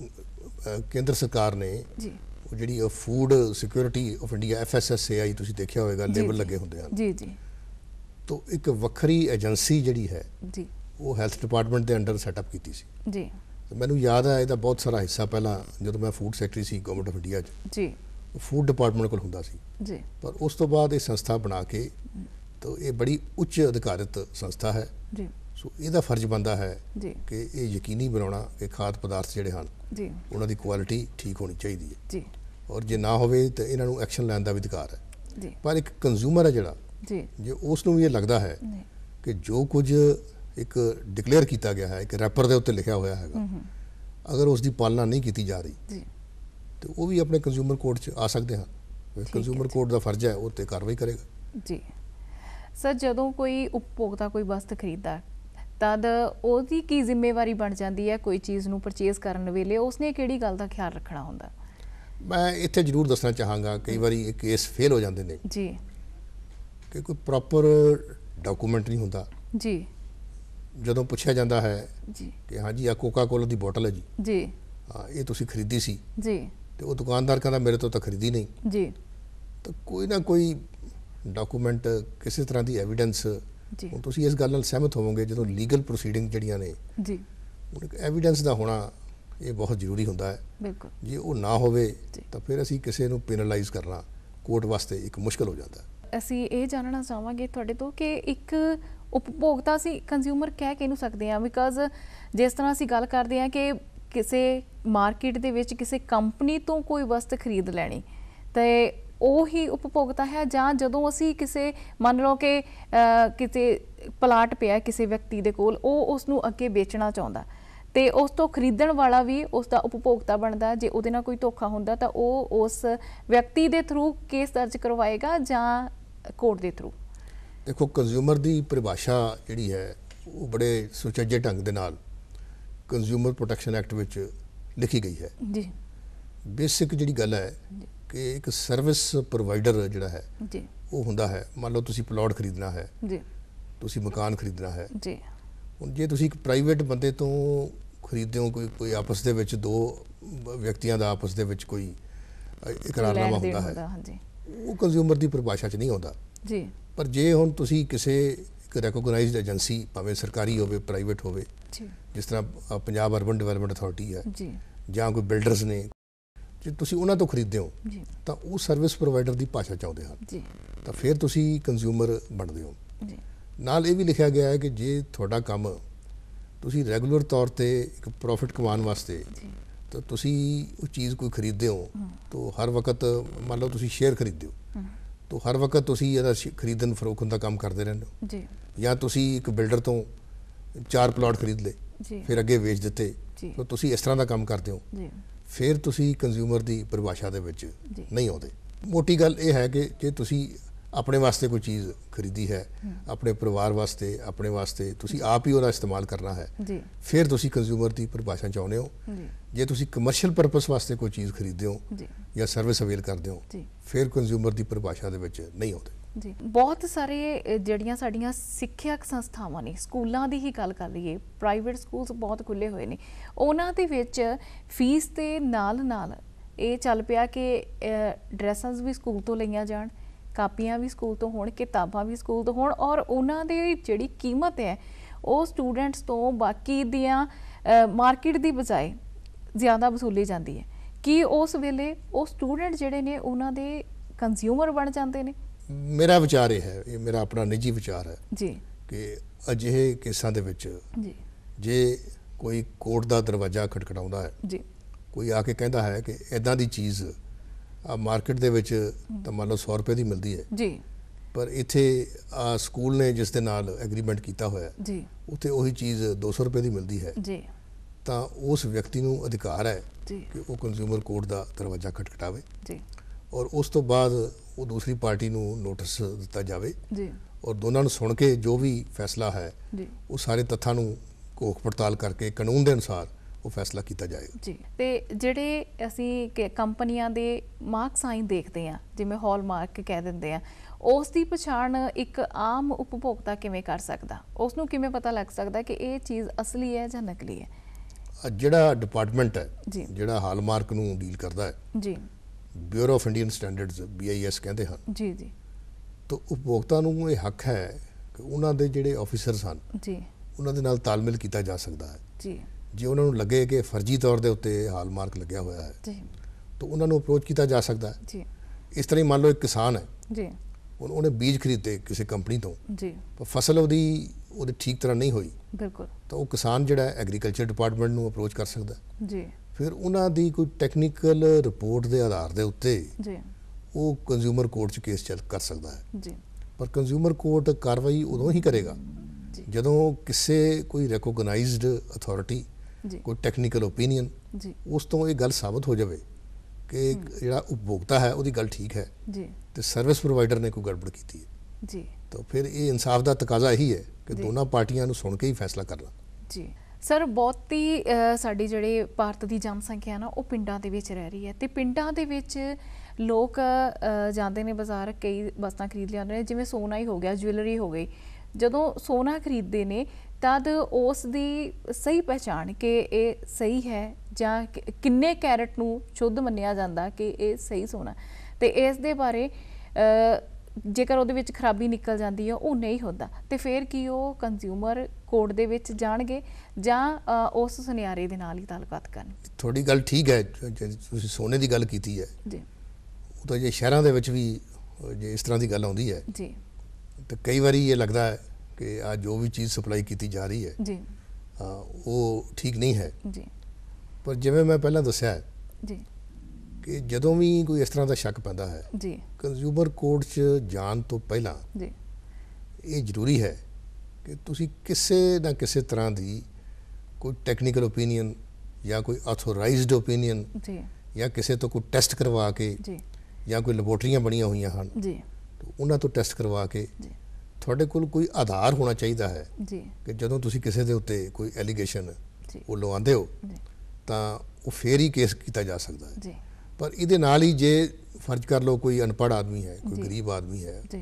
ਕੇਂਦਰ ਸਰਕਾਰ ਨੇ ਜੀ ਉਹ ਜਿਹੜੀ food security of India F S S A I ਤੁਸੀਂ ਦੇਖਿਆ ਹੋਵੇਗਾ, ਲੇਬਲ ਲੱਗੇ ਹੁੰਦੇ ਹਨ ਜੀ ਜੀ। ਤਾਂ ਇੱਕ ਵੱਖਰੀ ਏਜੰਸੀ ਜਿਹੜੀ ਹੈ ਜੀ ਉਹ ਹੈਲਥ ਡਿਪਾਰਟਮੈਂਟ ਦੇ ਅੰਡਰ ਸੈਟਅਪ ਕੀਤੀ ਸੀ ਜੀ। ਮੈਨੂੰ ਯਾਦ ਹੈ ਇਹਦਾ ਬਹੁਤ ਸਾਰਾ ਹਿੱਸਾ ਪਹਿਲਾਂ ਜਦੋਂ ਮੈਂ ਫੂਡ ਸੈਕਟਰੀ ਸੀ ਗਵਰਨਮੈਂਟ ਆਫ ਇੰਡੀਆ 'ਚ ਜੀ ਫੂਡ ਡਿਪਾਰਟਮੈਂਟ ਕੋਲ ਹੁੰਦਾ ਸੀ ਜੀ। ਪਰ ਉਸ ਤੋਂ ਬਾਅਦ ਇਹ ਸੰਸਥਾ ਬਣਾ ਕੇ ਤਾਂ ਇਹ ਬੜੀ ਉੱਚ ਅਧਿਕਾਰਿਤ ਸੰਸਥਾ ਹੈ ਜੀ। ਸੋ ਇਹਦਾ ਫਰਜ਼ ਬਣਦਾ ਹੈ ਜੀ ਕਿ ਇਹ ਯਕੀਨੀ ਬਣਾਉਣਾ ਕਿ ਖਾਦ ਪਦਾਰਥ ਜਿਹੜੇ ਹਨ ਜੀ ਉਹਨਾਂ ਦੀ ਕੁਆਲਿਟੀ ਠੀਕ ਹੋਣੀ ਚਾਹੀਦੀ ਹੈ ਜੀ। ਔਰ ਜੇ ਨਾ ਹੋਵੇ ਤਾਂ ਇਹਨਾਂ ਨੂੰ ਐਕਸ਼ਨ ਲੈਣ ਦਾ ਵੀ ਅਧਿਕਾਰ ਹੈ ਜੀ ਪਰ ਇੱਕ ਕੰਜ਼ਿਊਮਰ ਹੈ ਜਿਹੜਾ ਜੀ ਜੇ ਉਸ ਨੂੰ ਵੀ ਇਹ ਲੱਗਦਾ ਹੈ ਕਿ ਜੋ ਕੁਝ ਇੱਕ ਡਿਕਲੇਅਰ ਕੀਤਾ ਗਿਆ ਹੈ, ਇੱਕ ਰੈਪਰ ਦੇ ਉੱਤੇ ਲਿਖਿਆ ਹੋਇਆ ਹੈਗਾ, ਅਗਰ ਉਸ ਦੀ ਪਾਲਣਾ ਨਹੀਂ ਕੀਤੀ ਜਾ ਰਹੀ ਜੀ ਤੇ ਉਹ ਵੀ ਆਪਣੇ ਕੰਜ਼ਿਊਮਰ ਕੋਰਟ 'ਚ ਆ ਸਕਦੇ ਹਨ। ਕੰਜ਼ਿਊਮਰ ਕੋਰਟ ਦਾ ਫਰਜ਼ ਹੈ ਉਹ ਤੇ ਕਾਰਵਾਈ ਕਰੇਗਾ। ਜੀ ਸਰ, ਜਦੋਂ ਕੋਈ ਉਪਭੋਗਤਾ ਕੋਈ ਵਸਤ ਖਰੀਦਦਾ ਤਦ ਉਹਦੀ ਕੀ ਜ਼ਿੰਮੇਵਾਰੀ ਬਣ ਜਾਂਦੀ ਹੈ ਕੋਈ ਚੀਜ਼ ਨੂੰ ਪਰਚੇਜ਼ ਕਰਨ ਵੇਲੇ? ਉਸਨੇ ਕਿਹੜੀ ਗੱਲ ਦਾ ਖਿਆਲ ਰੱਖਣਾ ਹੁੰਦਾ? ਮੈਂ ਇੱਥੇ ਜ਼ਰੂਰ ਦੱਸਣਾ ਚਾਹਾਂਗਾ ਕਈ ਵਾਰੀ ਇਹ ਕੇਸ ਫੇਲ ਹੋ ਜਾਂਦੇ ਨੇ ਜੀ ਕਿ ਕੋਈ ਪ੍ਰੋਪਰ ਡਾਕੂਮੈਂਟ ਨਹੀਂ ਹੁੰਦਾ। ਜੀ ਜਦੋਂ ਪੁੱਛਿਆ ਜਾਂਦਾ ਹੈ ਜੀ ਕਿ ਹਾਂਜੀ ਆ ਕੋਕਾ ਕੋਲਾ ਦੀ ਬੋਟਲ ਹੈ ਜੀ, ਜੀ ਹਾਂ ਇਹ ਤੁਸੀਂ ਖਰੀਦੀ ਸੀ, ਜੀ ਤੇ ਉਹ ਦੁਕਾਨਦਾਰ ਕਹਿੰਦਾ ਮੇਰੇ ਤੋਂ ਤਾਂ ਖਰੀਦੀ ਨਹੀਂ, ਜੀ ਤਾਂ ਕੋਈ ਨਾ ਕੋਈ ਡਾਕੂਮੈਂਟ ਕਿਸੇ ਤਰ੍ਹਾਂ ਦੀ ਐਵੀਡੈਂਸ, ਜੀ ਹੁਣ ਤੁਸੀਂ ਇਸ ਗੱਲ ਨਾਲ ਸਹਿਮਤ ਹੋਵੋਗੇ ਜਦੋਂ ਲੀਗਲ ਪ੍ਰੋਸੀਡਿੰਗ ਜਿਹੜੀਆਂ ਨੇ ਜੀ ਹੁਣ ਇੱਕ ਐਵੀਡੈਂਸ ਦਾ ਹੋਣਾ ਇਹ ਬਹੁਤ ਜ਼ਰੂਰੀ ਹੁੰਦਾ ਹੈ। ਬਿਲਕੁਲ। ਜੇ ਉਹ ਨਾ ਹੋਵੇ ਜੀ। ਤਾਂ ਫਿਰ ਅਸੀਂ ਕਿਸੇ ਨੂੰ ਪੈਨਲਾਈਜ਼ ਕਰਨਾ ਕੋਰਟ ਵਾਸਤੇ ਇੱਕ ਮੁਸ਼ਕਲ ਹੋ ਜਾਂਦਾ ਹੈ। ਅਸੀਂ ਇਹ ਜਾਣਨਾ ਚਾਹਾਂਗੇ ਤੁਹਾਡੇ ਤੋਂ ਕਿ ਇੱਕ ਉਪਭੋਗਤਾ ਅਸੀਂ ਕੰਜ਼ਿਊਮਰ ਕਹਿ ਕੇ ਨੂੰ ਸਕਦੇ ਹਾਂ, ਬਿਕਾਜ਼ ਜਿਸ ਤਰ੍ਹਾਂ ਅਸੀਂ ਗੱਲ ਕਰਦੇ ਹਾਂ ਕਿ ਕਿਸੇ ਮਾਰਕੀਟ ਦੇ ਵਿੱਚ ਕਿਸੇ ਕੰਪਨੀ ਤੋਂ ਕੋਈ ਵਸਤ ਖਰੀਦ ਲੈਣੀ ਤੇ ਉਹ ਹੀ ਉਪਭੋਗਤਾ ਹੈ, ਜਾਂ ਜਦੋਂ ਅਸੀਂ ਕਿਸੇ ਮੰਨ ਲਓ ਕਿ ਕਿਤੇ ਪਲਾਟ ਪਿਆ ਕਿਸੇ ਵਿਅਕਤੀ ਦੇ ਕੋਲ, ਉਹ ਉਸ ਨੂੰ ਅੱਗੇ ਵੇਚਣਾ ਚਾਹੁੰਦਾ ਤੇ ਉਸ ਤੋਂ ਖਰੀਦਣ ਵਾਲਾ ਵੀ ਉਸ ਦਾ ਉਪਭੋਗਤਾ ਬਣਦਾ। ਜੇ ਉਹਦੇ ਨਾਲ ਕੋਈ ਧੋਖਾ ਹੁੰਦਾ ਤਾਂ ਉਹ ਉਸ ਵਿਅਕਤੀ ਦੇ ਥਰੂ ਕੇਸ ਦਰਜ ਕਰਵਾਏਗਾ ਜਾਂ ਕੋਰਟ ਦੇ ਥਰੂ? ਦੇਖੋ ਕੰਜ਼ਿਊਮਰ ਦੀ ਪਰਿਭਾਸ਼ਾ ਜਿਹੜੀ ਹੈ ਉਹ ਬੜੇ ਸੁਚੱਜੇ ਢੰਗ ਦੇ ਨਾਲ ਕੰਜ਼ਿਊਮਰ ਪ੍ਰੋਟੈਕਸ਼ਨ ਐਕਟ ਵਿੱਚ ਲਿਖੀ ਗਈ ਹੈ। ਜੀ। ਬੇਸਿਕ ਜਿਹੜੀ ਗੱਲ ਹੈ ਕਿ ਇੱਕ ਸਰਵਿਸ ਪ੍ਰੋਵਾਈਡਰ ਜਿਹੜਾ ਹੈ ਜੀ ਉਹ ਹੁੰਦਾ ਹੈ, ਮੰਨ ਲਓ ਤੁਸੀਂ ਪਲਾਟ ਖਰੀਦਣਾ ਹੈ ਜੀ, ਤੁਸੀਂ ਮਕਾਨ ਖਰੀਦਣਾ ਹੈ ਜੀ। ਹੁਣ ਜੇ ਤੁਸੀਂ ਇੱਕ ਪ੍ਰਾਈਵੇਟ ਬੰਦੇ ਤੋਂ ਖਰੀਦਦੇ ਹੋ, ਕੋਈ ਕੋਈ ਆਪਸ ਦੇ ਵਿੱਚ ਦੋ ਵਿਅਕਤੀਆਂ ਦਾ ਆਪਸ ਦੇ ਵਿੱਚ ਕੋਈ ਇਕਰਾਰਨਾਮਾ ਹੁੰਦਾ ਹੈ, ਹਾਂਜੀ, ਉਹ ਕੰਜ਼ਿਊਮਰ ਦੀ ਪਰਿਭਾਸ਼ਾ 'ਚ ਨਹੀਂ ਆਉਂਦਾ ਜੀ। ਪਰ ਜੇ ਹੁਣ ਤੁਸੀਂ ਕਿਸੇ ਇੱਕ ਰੈਕੋਗਨਾਈਜ਼ਡ ਏਜੰਸੀ ਭਾਵੇਂ ਸਰਕਾਰੀ ਹੋਵੇ ਪ੍ਰਾਈਵੇਟ ਹੋਵੇ, ਜੀ, ਜਿਸ ਤਰ੍ਹਾਂ ਪੰਜਾਬ ਅਰਬਨ ਡਿਵੈਲਪਮੈਂਟ ਅਥਾਰਟੀ ਹੈ ਜੀ, ਜਾਂ ਕੋਈ ਬਿਲਡਰਸ ਨੇ, ਜੇ ਤੁਸੀਂ ਉਹਨਾਂ ਤੋਂ ਖਰੀਦਦੇ ਹੋ ਜੀ, ਤਾਂ ਉਹ ਸਰਵਿਸ ਪ੍ਰੋਵਾਈਡਰ ਦੀ ਭਾਸ਼ਾ ਚਾਹੁੰਦੇ ਹਨ, ਜੀ, ਤਾਂ ਫਿਰ ਤੁਸੀਂ ਕੰਜ਼ਿਊਮਰ ਬਣਦੇ ਹੋ। ਜੀ। ਨਾਲ ਇਹ ਵੀ ਲਿਖਿਆ ਗਿਆ ਹੈ ਕਿ ਜੇ ਤੁਹਾਡਾ ਕੰਮ ਤੁਸੀਂ ਰੈਗੂਲਰ ਤੌਰ ਤੇ ਇੱਕ ਪ੍ਰੋਫਿਟ ਕਮਾਉਣ ਵਾਸਤੇ ਤਾਂ ਤੁਸੀਂ ਉਹ ਚੀਜ਼ ਕੋਈ ਖਰੀਦਦੇ ਹੋ ਤਾਂ ਹਰ ਵਕਤ ਮੰਨ ਲਓ ਤੁਸੀਂ ਸ਼ੇਅਰ ਖਰੀਦਦੇ ਹੋ ਤਾਂ ਹਰ ਵਕਤ ਤੁਸੀਂ ਇਹਦਾ ਖਰੀਦਣ ਫਰੋਖਤ ਦਾ ਕੰਮ ਕਰਦੇ ਰਹਿੰਦੇ ਹੋ ਜੀ। ਜਾਂ ਤੁਸੀਂ ਇੱਕ ਬਿਲਡਰ ਤੋਂ ਚਾਰ ਪਲਾਟ ਖਰੀਦ ਲਏ ਜੀ। ਫਿਰ ਅੱਗੇ ਵੇਚ ਦਿੱਤੇ, ਜੀ। ਤਾਂ ਤੁਸੀਂ ਇਸ ਤਰ੍ਹਾਂ ਦਾ ਕੰਮ ਕਰਦੇ ਹੋ, ਜੀ। ਫਿਰ ਤੁਸੀਂ ਕੰਜ਼ਿਊਮਰ ਦੀ ਪਰਿਭਾਸ਼ਾ ਦੇ ਵਿੱਚ ਜੀ। ਨਹੀਂ ਆਉਂਦੇ। ਮੋਟੀ ਗੱਲ ਇਹ ਹੈ ਕਿ ਜੇ ਤੁਸੀਂ ਆਪਣੇ ਵਾਸਤੇ ਕੋਈ ਚੀਜ਼ ਖਰੀਦੀ ਹੈ, ਆਪਣੇ ਪਰਿਵਾਰ ਵਾਸਤੇ, ਆਪਣੇ ਵਾਸਤੇ ਤੁਸੀਂ ਆਪ ਹੀ ਉਹਦਾ ਇਸਤੇਮਾਲ ਕਰਨਾ ਹੈ, ਜੀ। ਫਿਰ ਤੁਸੀਂ ਕੰਜ਼ਿਊਮਰ ਦੀ ਪਰਿਭਾਸ਼ਾ ਚਾਹੁੰਦੇ ਹੋ। ਜੀ। ਜੇ ਤੁਸੀਂ ਕਮਰਸ਼ੀਅਲ ਪਰਪਸ ਵਾਸਤੇ ਕੋਈ ਚੀਜ਼ ਖਰੀਦਦੇ ਹੋ ਜੀ। ਜਾਂ ਸਰਵਿਸ ਅਵੇਲ ਕਰਦੇ ਹੋ, ਜੀ। ਫਿਰ ਕੰਜ਼ਿਊਮਰ ਦੀ ਪਰਿਭਾਸ਼ਾ ਦੇ ਵਿੱਚ ਨਹੀਂ ਆਉਂਦੇ। ਜੀ। ਬਹੁਤ ਸਾਰੇ ਅ, ਜਿਹੜੀਆਂ ਸਾਡੀਆਂ ਸਿੱਖਿਅਕ ਸੰਸਥਾਵਾਂ ਨੇ, ਸਕੂਲਾਂ ਦੀ ਹੀ ਗੱਲ ਕਰ ਲਈਏ, ਪ੍ਰਾਈਵੇਟ ਸਕੂਲਸ ਬਹੁਤ ਖੁੱਲ੍ਹੇ ਹੋਏ ਨੇ, ਉਹਨਾਂ ਦੇ ਵਿੱਚ ਫੀਸ ਦੇ ਨਾਲ ਨਾਲ ਇਹ ਚੱਲ ਪਿਆ ਕਿ ਡਰੈਸਾਂ ਵੀ ਸਕੂਲ ਤੋਂ ਲਈਆਂ ਜਾਣ, ਕਾਪੀਆਂ ਵੀ ਸਕੂਲ ਤੋਂ ਹੋਣ, ਕਿਤਾਬਾਂ ਵੀ ਸਕੂਲ ਤੋਂ ਹੋਣ, ਔਰ ਉਹਨਾਂ ਦੀ ਜਿਹੜੀ ਕੀਮਤ ਹੈ ਉਹ ਸਟੂਡੈਂਟਸ ਤੋਂ ਬਾਕੀ ਦੀਆਂ ਮਾਰਕੀਟ ਦੀ ਬਜਾਏ ਜ਼ਿਆਦਾ ਵਸੂਲੀ ਜਾਂਦੀ ਹੈ। ਕੀ ਉਸ ਵੇਲੇ ਉਹ ਸਟੂਡੈਂਟ ਜਿਹੜੇ ਨੇ ਉਹਨਾਂ ਦੇ ਕੰਜ਼ਿਊਮਰ ਬਣ ਜਾਂਦੇ ਨੇ? ਮੇਰਾ ਵਿਚਾਰ ਇਹ ਹੈ, ਇਹ ਮੇਰਾ ਆਪਣਾ ਨਿੱਜੀ ਵਿਚਾਰ ਹੈ ਜੀ, ਕਿ ਅਜਿਹੇ ਕੇਸਾਂ ਦੇ ਵਿੱਚ ਜੀ ਜੇ ਕੋਈ ਕੋਰਟ ਦਾ ਦਰਵਾਜ਼ਾ ਖਟਖਟਾਉਂਦਾ ਹੈ, ਜੀ, ਕੋਈ ਆ ਕੇ ਕਹਿੰਦਾ ਹੈ ਕਿ ਇਦਾਂ ਦੀ ਚੀਜ਼ ਆ ਮਾਰਕੀਟ ਦੇ ਵਿੱਚ ਤਾਂ ਮੰਨ ਲਓ ਸੌ ਰੁਪਏ ਦੀ ਮਿਲਦੀ ਹੈ ਜੀ, ਪਰ ਇੱਥੇ ਆ ਸਕੂਲ ਨੇ ਜਿਸ ਦੇ ਨਾਲ ਐਗਰੀਮੈਂਟ ਕੀਤਾ ਹੋਇਆ ਜੀ, ਉੱਥੇ ਉਹੀ ਚੀਜ਼ ਦੋ ਸੌ ਰੁਪਏ ਦੀ ਮਿਲਦੀ ਹੈ, ਜੀ, ਤਾਂ ਉਸ ਵਿਅਕਤੀ ਨੂੰ ਅਧਿਕਾਰ ਹੈ ਜੀ, ਕਿ ਉਹ ਕੰਜ਼ਿਊਮਰ ਕੋਰਟ ਦਾ ਦਰਵਾਜ਼ਾ ਖਟਖਟਾਵੇ ਜੀ, ਔਰ ਉਸ ਤੋਂ ਬਾਅਦ ਉਹ ਦੂਸਰੀ ਪਾਰਟੀ ਨੂੰ ਨੋਟਿਸ ਦਿੱਤਾ ਜਾਵੇ ਜੀ, ਔਰ ਦੋਨਾਂ ਨੂੰ ਸੁਣ ਕੇ ਜੋ ਵੀ ਫੈਸਲਾ ਹੈ ਜੀ, ਉਹ ਸਾਰੇ ਤੱਥਾਂ ਨੂੰ ਘੋਖ ਪੜਤਾਲ ਕਰਕੇ ਕਾਨੂੰਨ ਦੇ ਅਨੁਸਾਰ ਉਹ ਫੈਸਲਾ ਕੀਤਾ ਜਾਏਗਾ। ਜੀ। ਤੇ ਜਿਹੜੇ ਅਸੀਂ ਕਿ ਕੰਪਨੀਆਂ ਦੇ ਮਾਰਕ ਸਾਈਨ ਦੇਖਦੇ ਆ, ਜਿਵੇਂ ਹਾਲਮਾਰਕ ਕਹਿ ਦਿੰਦੇ ਆ, ਉਸ ਦੀ ਪਛਾਣ ਇੱਕ ਆਮ ਉਪਭੋਗਤਾ ਕਿਵੇਂ ਕਰ ਸਕਦਾ? ਉਸ ਨੂੰ ਕਿਵੇਂ ਪਤਾ ਲੱਗ ਸਕਦਾ ਕਿ ਇਹ ਚੀਜ਼ ਅਸਲੀ ਹੈ ਜਾਂ ਨਕਲੀ ਹੈ? ਜਿਹੜਾ ਡਿਪਾਰਟਮੈਂਟ ਹੈ ਜੀ। ਜਿਹੜਾ ਹਾਲਮਾਰਕ ਨੂੰ ਡੀਲ ਕਰਦਾ ਹੈ ਜੀ, bureau of Indian standards B I S ਕਹਿੰਦੇ ਹਨ। ਜੀ ਜੀ ਤਾਂ ਉਪਭੋਗਤਾ ਨੂੰ ਇਹ ਹੱਕ ਹੈ ਕਿ ਉਹਨਾਂ ਦੇ ਜਿਹੜੇ ਆਫੀਸਰਸ ਹਨ ਜੀ ਉਹਨਾਂ ਦੇ ਨਾਲ ਤਾਲਮੇਲ ਕੀਤਾ ਜਾ ਸਕਦਾ ਹੈ। ਜੀ ਜੇ ਉਹਨਾਂ ਨੂੰ ਲੱਗੇ ਕਿ ਫਰਜ਼ੀ ਤੌਰ ਦੇ ਉੱਤੇ ਹਾਲਮਾਰਕ ਲੱਗਿਆ ਹੋਇਆ ਹੈ ਜੀ ਤਾਂ ਉਹਨਾਂ ਨੂੰ ਅਪਰੋਚ ਕੀਤਾ ਜਾ ਸਕਦਾ ਹੈ। ਜੀ ਇਸ ਤਰ੍ਹਾਂ ਹੀ ਮੰਨ ਲਓ ਇੱਕ ਕਿਸਾਨ ਹੈ, ਜੀ ਹੁਣ ਉਹਨੇ ਬੀਜ ਖਰੀਦੇ ਕਿਸੇ ਕੰਪਨੀ ਤੋਂ, ਜੀ ਪਰ ਫਸਲ ਉਹਦੀ ਉਹਦੀ ਠੀਕ ਤਰ੍ਹਾਂ ਨਹੀਂ ਹੋਈ, ਬਿਲਕੁਲ ਤਾਂ ਉਹ ਕਿਸਾਨ ਜਿਹੜਾ ਐਗਰੀਕਲਚਰ ਡਿਪਾਰਟਮੈਂਟ ਨੂੰ ਅਪਰੋਚ ਕਰ ਸਕਦਾ ਹੈ। ਜੀ ਫਿਰ ਉਹਨਾਂ ਦੀ ਕੋਈ ਟੈਕਨੀਕਲ ਰਿਪੋਰਟ ਦੇ ਆਧਾਰ ਦੇ ਉੱਤੇ ਜੀ ਉਹ ਕੰਜ਼ਿਊਮਰ ਕੋਰਟ 'ਚ ਕੇਸ ਚੱਲ ਕਰ ਸਕਦਾ ਹੈ। ਜੀ ਪਰ ਕੰਜ਼ਿਊਮਰ ਕੋਰਟ ਕਾਰਵਾਈ ਉਦੋਂ ਹੀ ਕਰੇਗਾ ਜੀ ਜਦੋਂ ਕਿਸੇ ਕੋਈ ਰੈਕੋਗਨਾਈਜ਼ਡ ਅਥਾਰਟੀ, ਜੀ ਕੋਈ ਟੈਕਨੀਕਲ ਓਪੀਨੀਅਨ, ਜੀ ਉਸ ਤੋਂ ਇਹ ਗੱਲ ਸਾਬਤ ਹੋ ਜਾਵੇ ਕਿ ਜਿਹੜਾ ਉਪਭੋਗਤਾ ਹੈ ਉਹਦੀ ਗੱਲ ਠੀਕ ਹੈ ਜੀ ਤੇ ਸਰਵਿਸ ਪ੍ਰੋਵਾਈਡਰ ਨੇ ਕੋਈ ਗੜਬੜ ਕੀਤੀ ਹੈ। ਜੀ ਤਾਂ ਫਿਰ ਇਹ ਇਨਸਾਫ ਦਾ ਤਕਾਜ਼ਾ ਇਹੀ ਹੈ ਕਿ ਜੀ। ਦੋਨਾਂ ਪਾਰਟੀਆਂ ਨੂੰ ਸੁਣ ਕੇ ਹੀ ਫੈਸਲਾ ਕਰਨਾ। ਜੀ ਸਰ, ਬਹੁਤੀ ਅ, ਸਾਡੀ ਜਿਹੜੇ ਭਾਰਤ ਦੀ ਜਨਸੰਖਿਆ ਨਾ ਉਹ ਪਿੰਡਾਂ ਦੇ ਵਿੱਚ ਰਹਿ ਰਹੀ ਹੈ ਤੇ ਪਿੰਡਾਂ ਦੇ ਵਿੱਚ ਲੋਕ ਅ, ਜਾਂਦੇ ਨੇ ਬਾਜ਼ਾਰ, ਕਈ ਵਸਤਾਂ ਖਰੀਦ ਲਿਆਉਂਦੇ ਨੇ, ਜਿਵੇਂ ਸੋਨਾ ਹੀ ਹੋ ਗਿਆ, ਜੁਐਲਰੀ ਹੋ ਗਈ। ਜਦੋਂ ਸੋਨਾ ਖਰੀਦਦੇ ਨੇ ਤਦ ਉਸ ਦੀ ਸਹੀ ਪਹਿਚਾਣ ਕਿ ਇਹ ਸਹੀ ਹੈ ਜਾਂ ਕਿ- ਕਿੰਨੇ ਕੈਰਟ ਨੂੰ ਸ਼ੁੱਧ ਮੰਨਿਆ ਜਾਂਦਾ ਕਿ ਇਹ ਸਹੀ ਸੋਨਾ, ਤੇ ਇਸ ਦੇ ਬਾਰੇ ਅ, ਜੇਕਰ ਉਹਦੇ ਵਿੱਚ ਖਰਾਬੀ ਨਿਕਲ ਜਾਂਦੀ ਹੈ ਉਹ ਨਹੀਂ ਹੁੰਦਾ, ਤੇ ਫਿਰ ਕੀ ਉਹ ਕੰਜ਼ਿਊਮਰ ਕੋਰਟ ਦੇ ਵਿੱਚ ਜਾਣਗੇ ਜਾਂ ਅ, ਉਸ ਸੁਨਿਆਰੇ ਦੇ ਨਾਲ ਹੀ ਤਾਲੁਕਾਤ ਕਰਨ? ਤੁਹਾਡੀ ਗੱਲ ਠੀਕ ਹੈ, ਜੇ ਤੁਸੀਂ ਸੋਨੇ ਦੀ ਗੱਲ ਕੀਤੀ ਹੈ, ਜੀ ਉਹ ਤਾਂ ਜੇ ਸ਼ਹਿਰਾਂ ਦੇ ਵਿੱਚ ਵੀ ਜੇ ਇਸ ਤਰ੍ਹਾਂ ਦੀ ਗੱਲ ਆਉਂਦੀ ਹੈ ਜੀ ਤਾਂ ਕਈ ਵਾਰੀ ਇਹ ਲੱਗਦਾ ਹੈ ਕਿ ਆ ਜੋ ਵੀ ਚੀਜ਼ ਸਪਲਾਈ ਕੀਤੀ ਜਾ ਰਹੀ ਹੈ ਜੀ ਹਾਂ, ਉਹ ਠੀਕ ਨਹੀਂ ਹੈ। ਜੀ ਪਰ ਜਿਵੇਂ ਮੈਂ ਪਹਿਲਾਂ ਦੱਸਿਆ ਹੈ ਜੀ ਕਿ ਜਦੋਂ ਵੀ ਕੋਈ ਇਸ ਤਰ੍ਹਾਂ ਦਾ ਸ਼ੱਕ ਪੈਂਦਾ ਹੈ, ਜੀ ਕੰਜ਼ਿਊਮਰ ਕੋਰਟ 'ਚ ਜਾਣ ਤੋਂ ਪਹਿਲਾਂ ਜੀ ਇਹ ਜ਼ਰੂਰੀ ਹੈ ਕਿ ਤੁਸੀਂ ਕਿਸੇ ਨਾ ਕਿਸੇ ਤਰ੍ਹਾਂ ਦੀ ਕੋਈ ਟੈਕਨੀਕਲ ਓਪੀਨੀਅਨ ਜਾਂ ਕੋਈ ਆਥੋਰਾਈਜ਼ਡ ਓਪੀਨੀਅਨ ਜੀ ਜਾਂ ਕਿਸੇ ਤੋਂ ਕੋਈ ਟੈਸਟ ਕਰਵਾ ਕੇ, ਜੀ ਜਾਂ ਕੋਈ ਲੈਬੋਰਟਰੀਆਂ ਬਣੀਆਂ ਹੋਈਆਂ ਹਨ ਜੀ ਤਾਂ ਉਹਨਾਂ ਤੋਂ ਟੈਸਟ ਕਰਵਾ ਕੇ ਜੀ ਤੁਹਾਡੇ ਕੋਲ ਕੋਈ ਆਧਾਰ ਹੋਣਾ ਚਾਹੀਦਾ ਹੈ ਜੀ ਕਿ ਜਦੋਂ ਤੁਸੀਂ ਕਿਸੇ ਦੇ ਉੱਤੇ ਕੋਈ ਐਲੀਗੇਸ਼ਨ ਜੀ ਉਹ ਲਵਾਉਂਦੇ ਹੋ ਜੀ ਤਾਂ ਉਹ ਫੇਰ ਹੀ ਕੇਸ ਕੀਤਾ ਜਾ ਸਕਦਾ ਹੈ। ਜੀ ਪਰ ਇਹਦੇ ਨਾਲ ਹੀ ਜੇ ਫਰਜ਼ ਕਰ ਲਓ ਕੋਈ ਅਨਪੜ੍ਹ ਆਦਮੀ ਹੈ, ਕੋਈ ਜੀ। ਗਰੀਬ ਆਦਮੀ ਹੈ, ਜੀ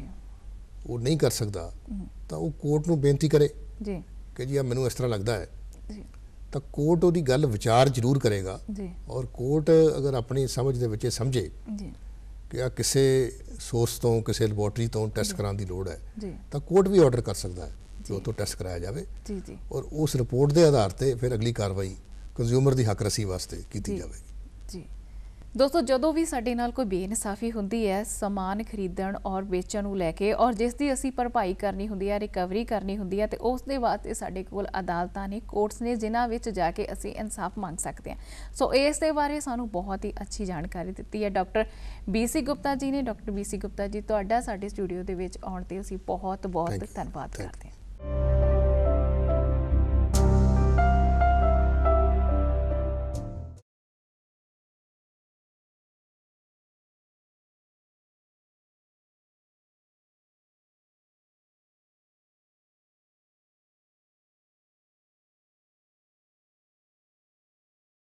ਉਹ ਨਹੀਂ ਕਰ ਸਕਦਾ, ਹਮ, ਤਾਂ ਉਹ ਕੋਰਟ ਨੂੰ ਬੇਨਤੀ ਕਰੇ ਜੀ ਕਿ ਜੀ ਆ ਮੈਨੂੰ ਇਸ ਤਰ੍ਹਾਂ ਲੱਗਦਾ ਹੈ, ਜੀ ਤਾਂ ਕੋਰਟ ਉਹਦੀ ਗੱਲ ਵਿਚਾਰ ਜ਼ਰੂਰ ਕਰੇਗਾ। ਜੀ ਔਰ ਕੋਰਟ ਅਗਰ ਆਪਣੀ ਸਮਝ ਦੇ ਵਿੱਚ ਇਹ ਸਮਝੇ ਜੀ ਕਿ ਆ ਕਿਸੇ ਸੋਰਸ ਤੋਂ, ਕਿਸੇ ਲੈਬੋਰਟਰੀ ਤੋਂ ਟੈਸਟ ਕਰਾਉਣ ਦੀ ਲੋੜ ਹੈ, ਜੀ ਤਾਂ ਕੋਰਟ ਵੀ ਆਰਡਰ ਕਰ ਸਕਦਾ ਹੈ ਕਿ ਜੀ। ਉਹ ਤੋਂ ਟੈਸਟ ਕਰਾਇਆ ਜਾਵੇ ਜੀ ਜੀ ਔਰ ਉਸ ਰਿਪੋਰਟ ਦੇ ਆਧਾਰ ਤੇ ਫਿਰ ਅਗਲੀ ਕਾਰਵਾਈ ਕੰਜ਼ਿਊਮਰ ਦੀ ਹੱਕ ਰਸੀ ਵਾਸਤੇ ਕੀਤੀ ਜੀ। ਜਾਵੇਗੀ। ਜੀ ਦੋਸਤੋ, ਜਦੋਂ ਵੀ ਸਾਡੇ ਨਾਲ ਕੋਈ ਬੇਇਨਸਾਫੀ ਹੁੰਦੀ ਹੈ ਸਮਾਨ ਖਰੀਦਣ ਔਰ ਵੇਚਣ ਨੂੰ ਲੈ ਕੇ, ਔਰ ਜਿਸ ਦੀ ਅਸੀਂ ਭਰਪਾਈ ਕਰਨੀ ਹੁੰਦੀ ਹੈ, ਰਿਕਵਰੀ ਕਰਨੀ ਹੁੰਦੀ ਹੈ, ਤੇ ਉਸ ਦੇ ਵਾਸਤੇ ਸਾਡੇ ਕੋਲ ਅਦਾਲਤਾਂ ਨੇ, ਕੋਰਟਸ ਨੇ, ਜਿਨ੍ਹਾਂ ਵਿੱਚ ਜਾ ਕੇ ਅਸੀਂ ਇਨਸਾਫ ਮੰਗ ਸਕਦੇ ਹਾਂ। ਸੋ ਇਸ ਦੇ ਬਾਰੇ ਸਾਨੂੰ ਬਹੁਤ ਹੀ ਅੱਛੀ ਜਾਣਕਾਰੀ ਦਿੱਤੀ ਹੈ doctor B C Gupta ji ਨੇ। Doctor B C Gupta ji, ਤੁਹਾਡਾ ਸਾਡੇ ਸਟੂਡੀਓ ਦੇ ਵਿੱਚ ਆਉਣ ਤੇ ਅਸੀਂ ਬਹੁਤ ਬਹੁਤ Thank you. ਧੰਨਵਾਦ Thank you. ਕਰਦੇ ਹਾਂ।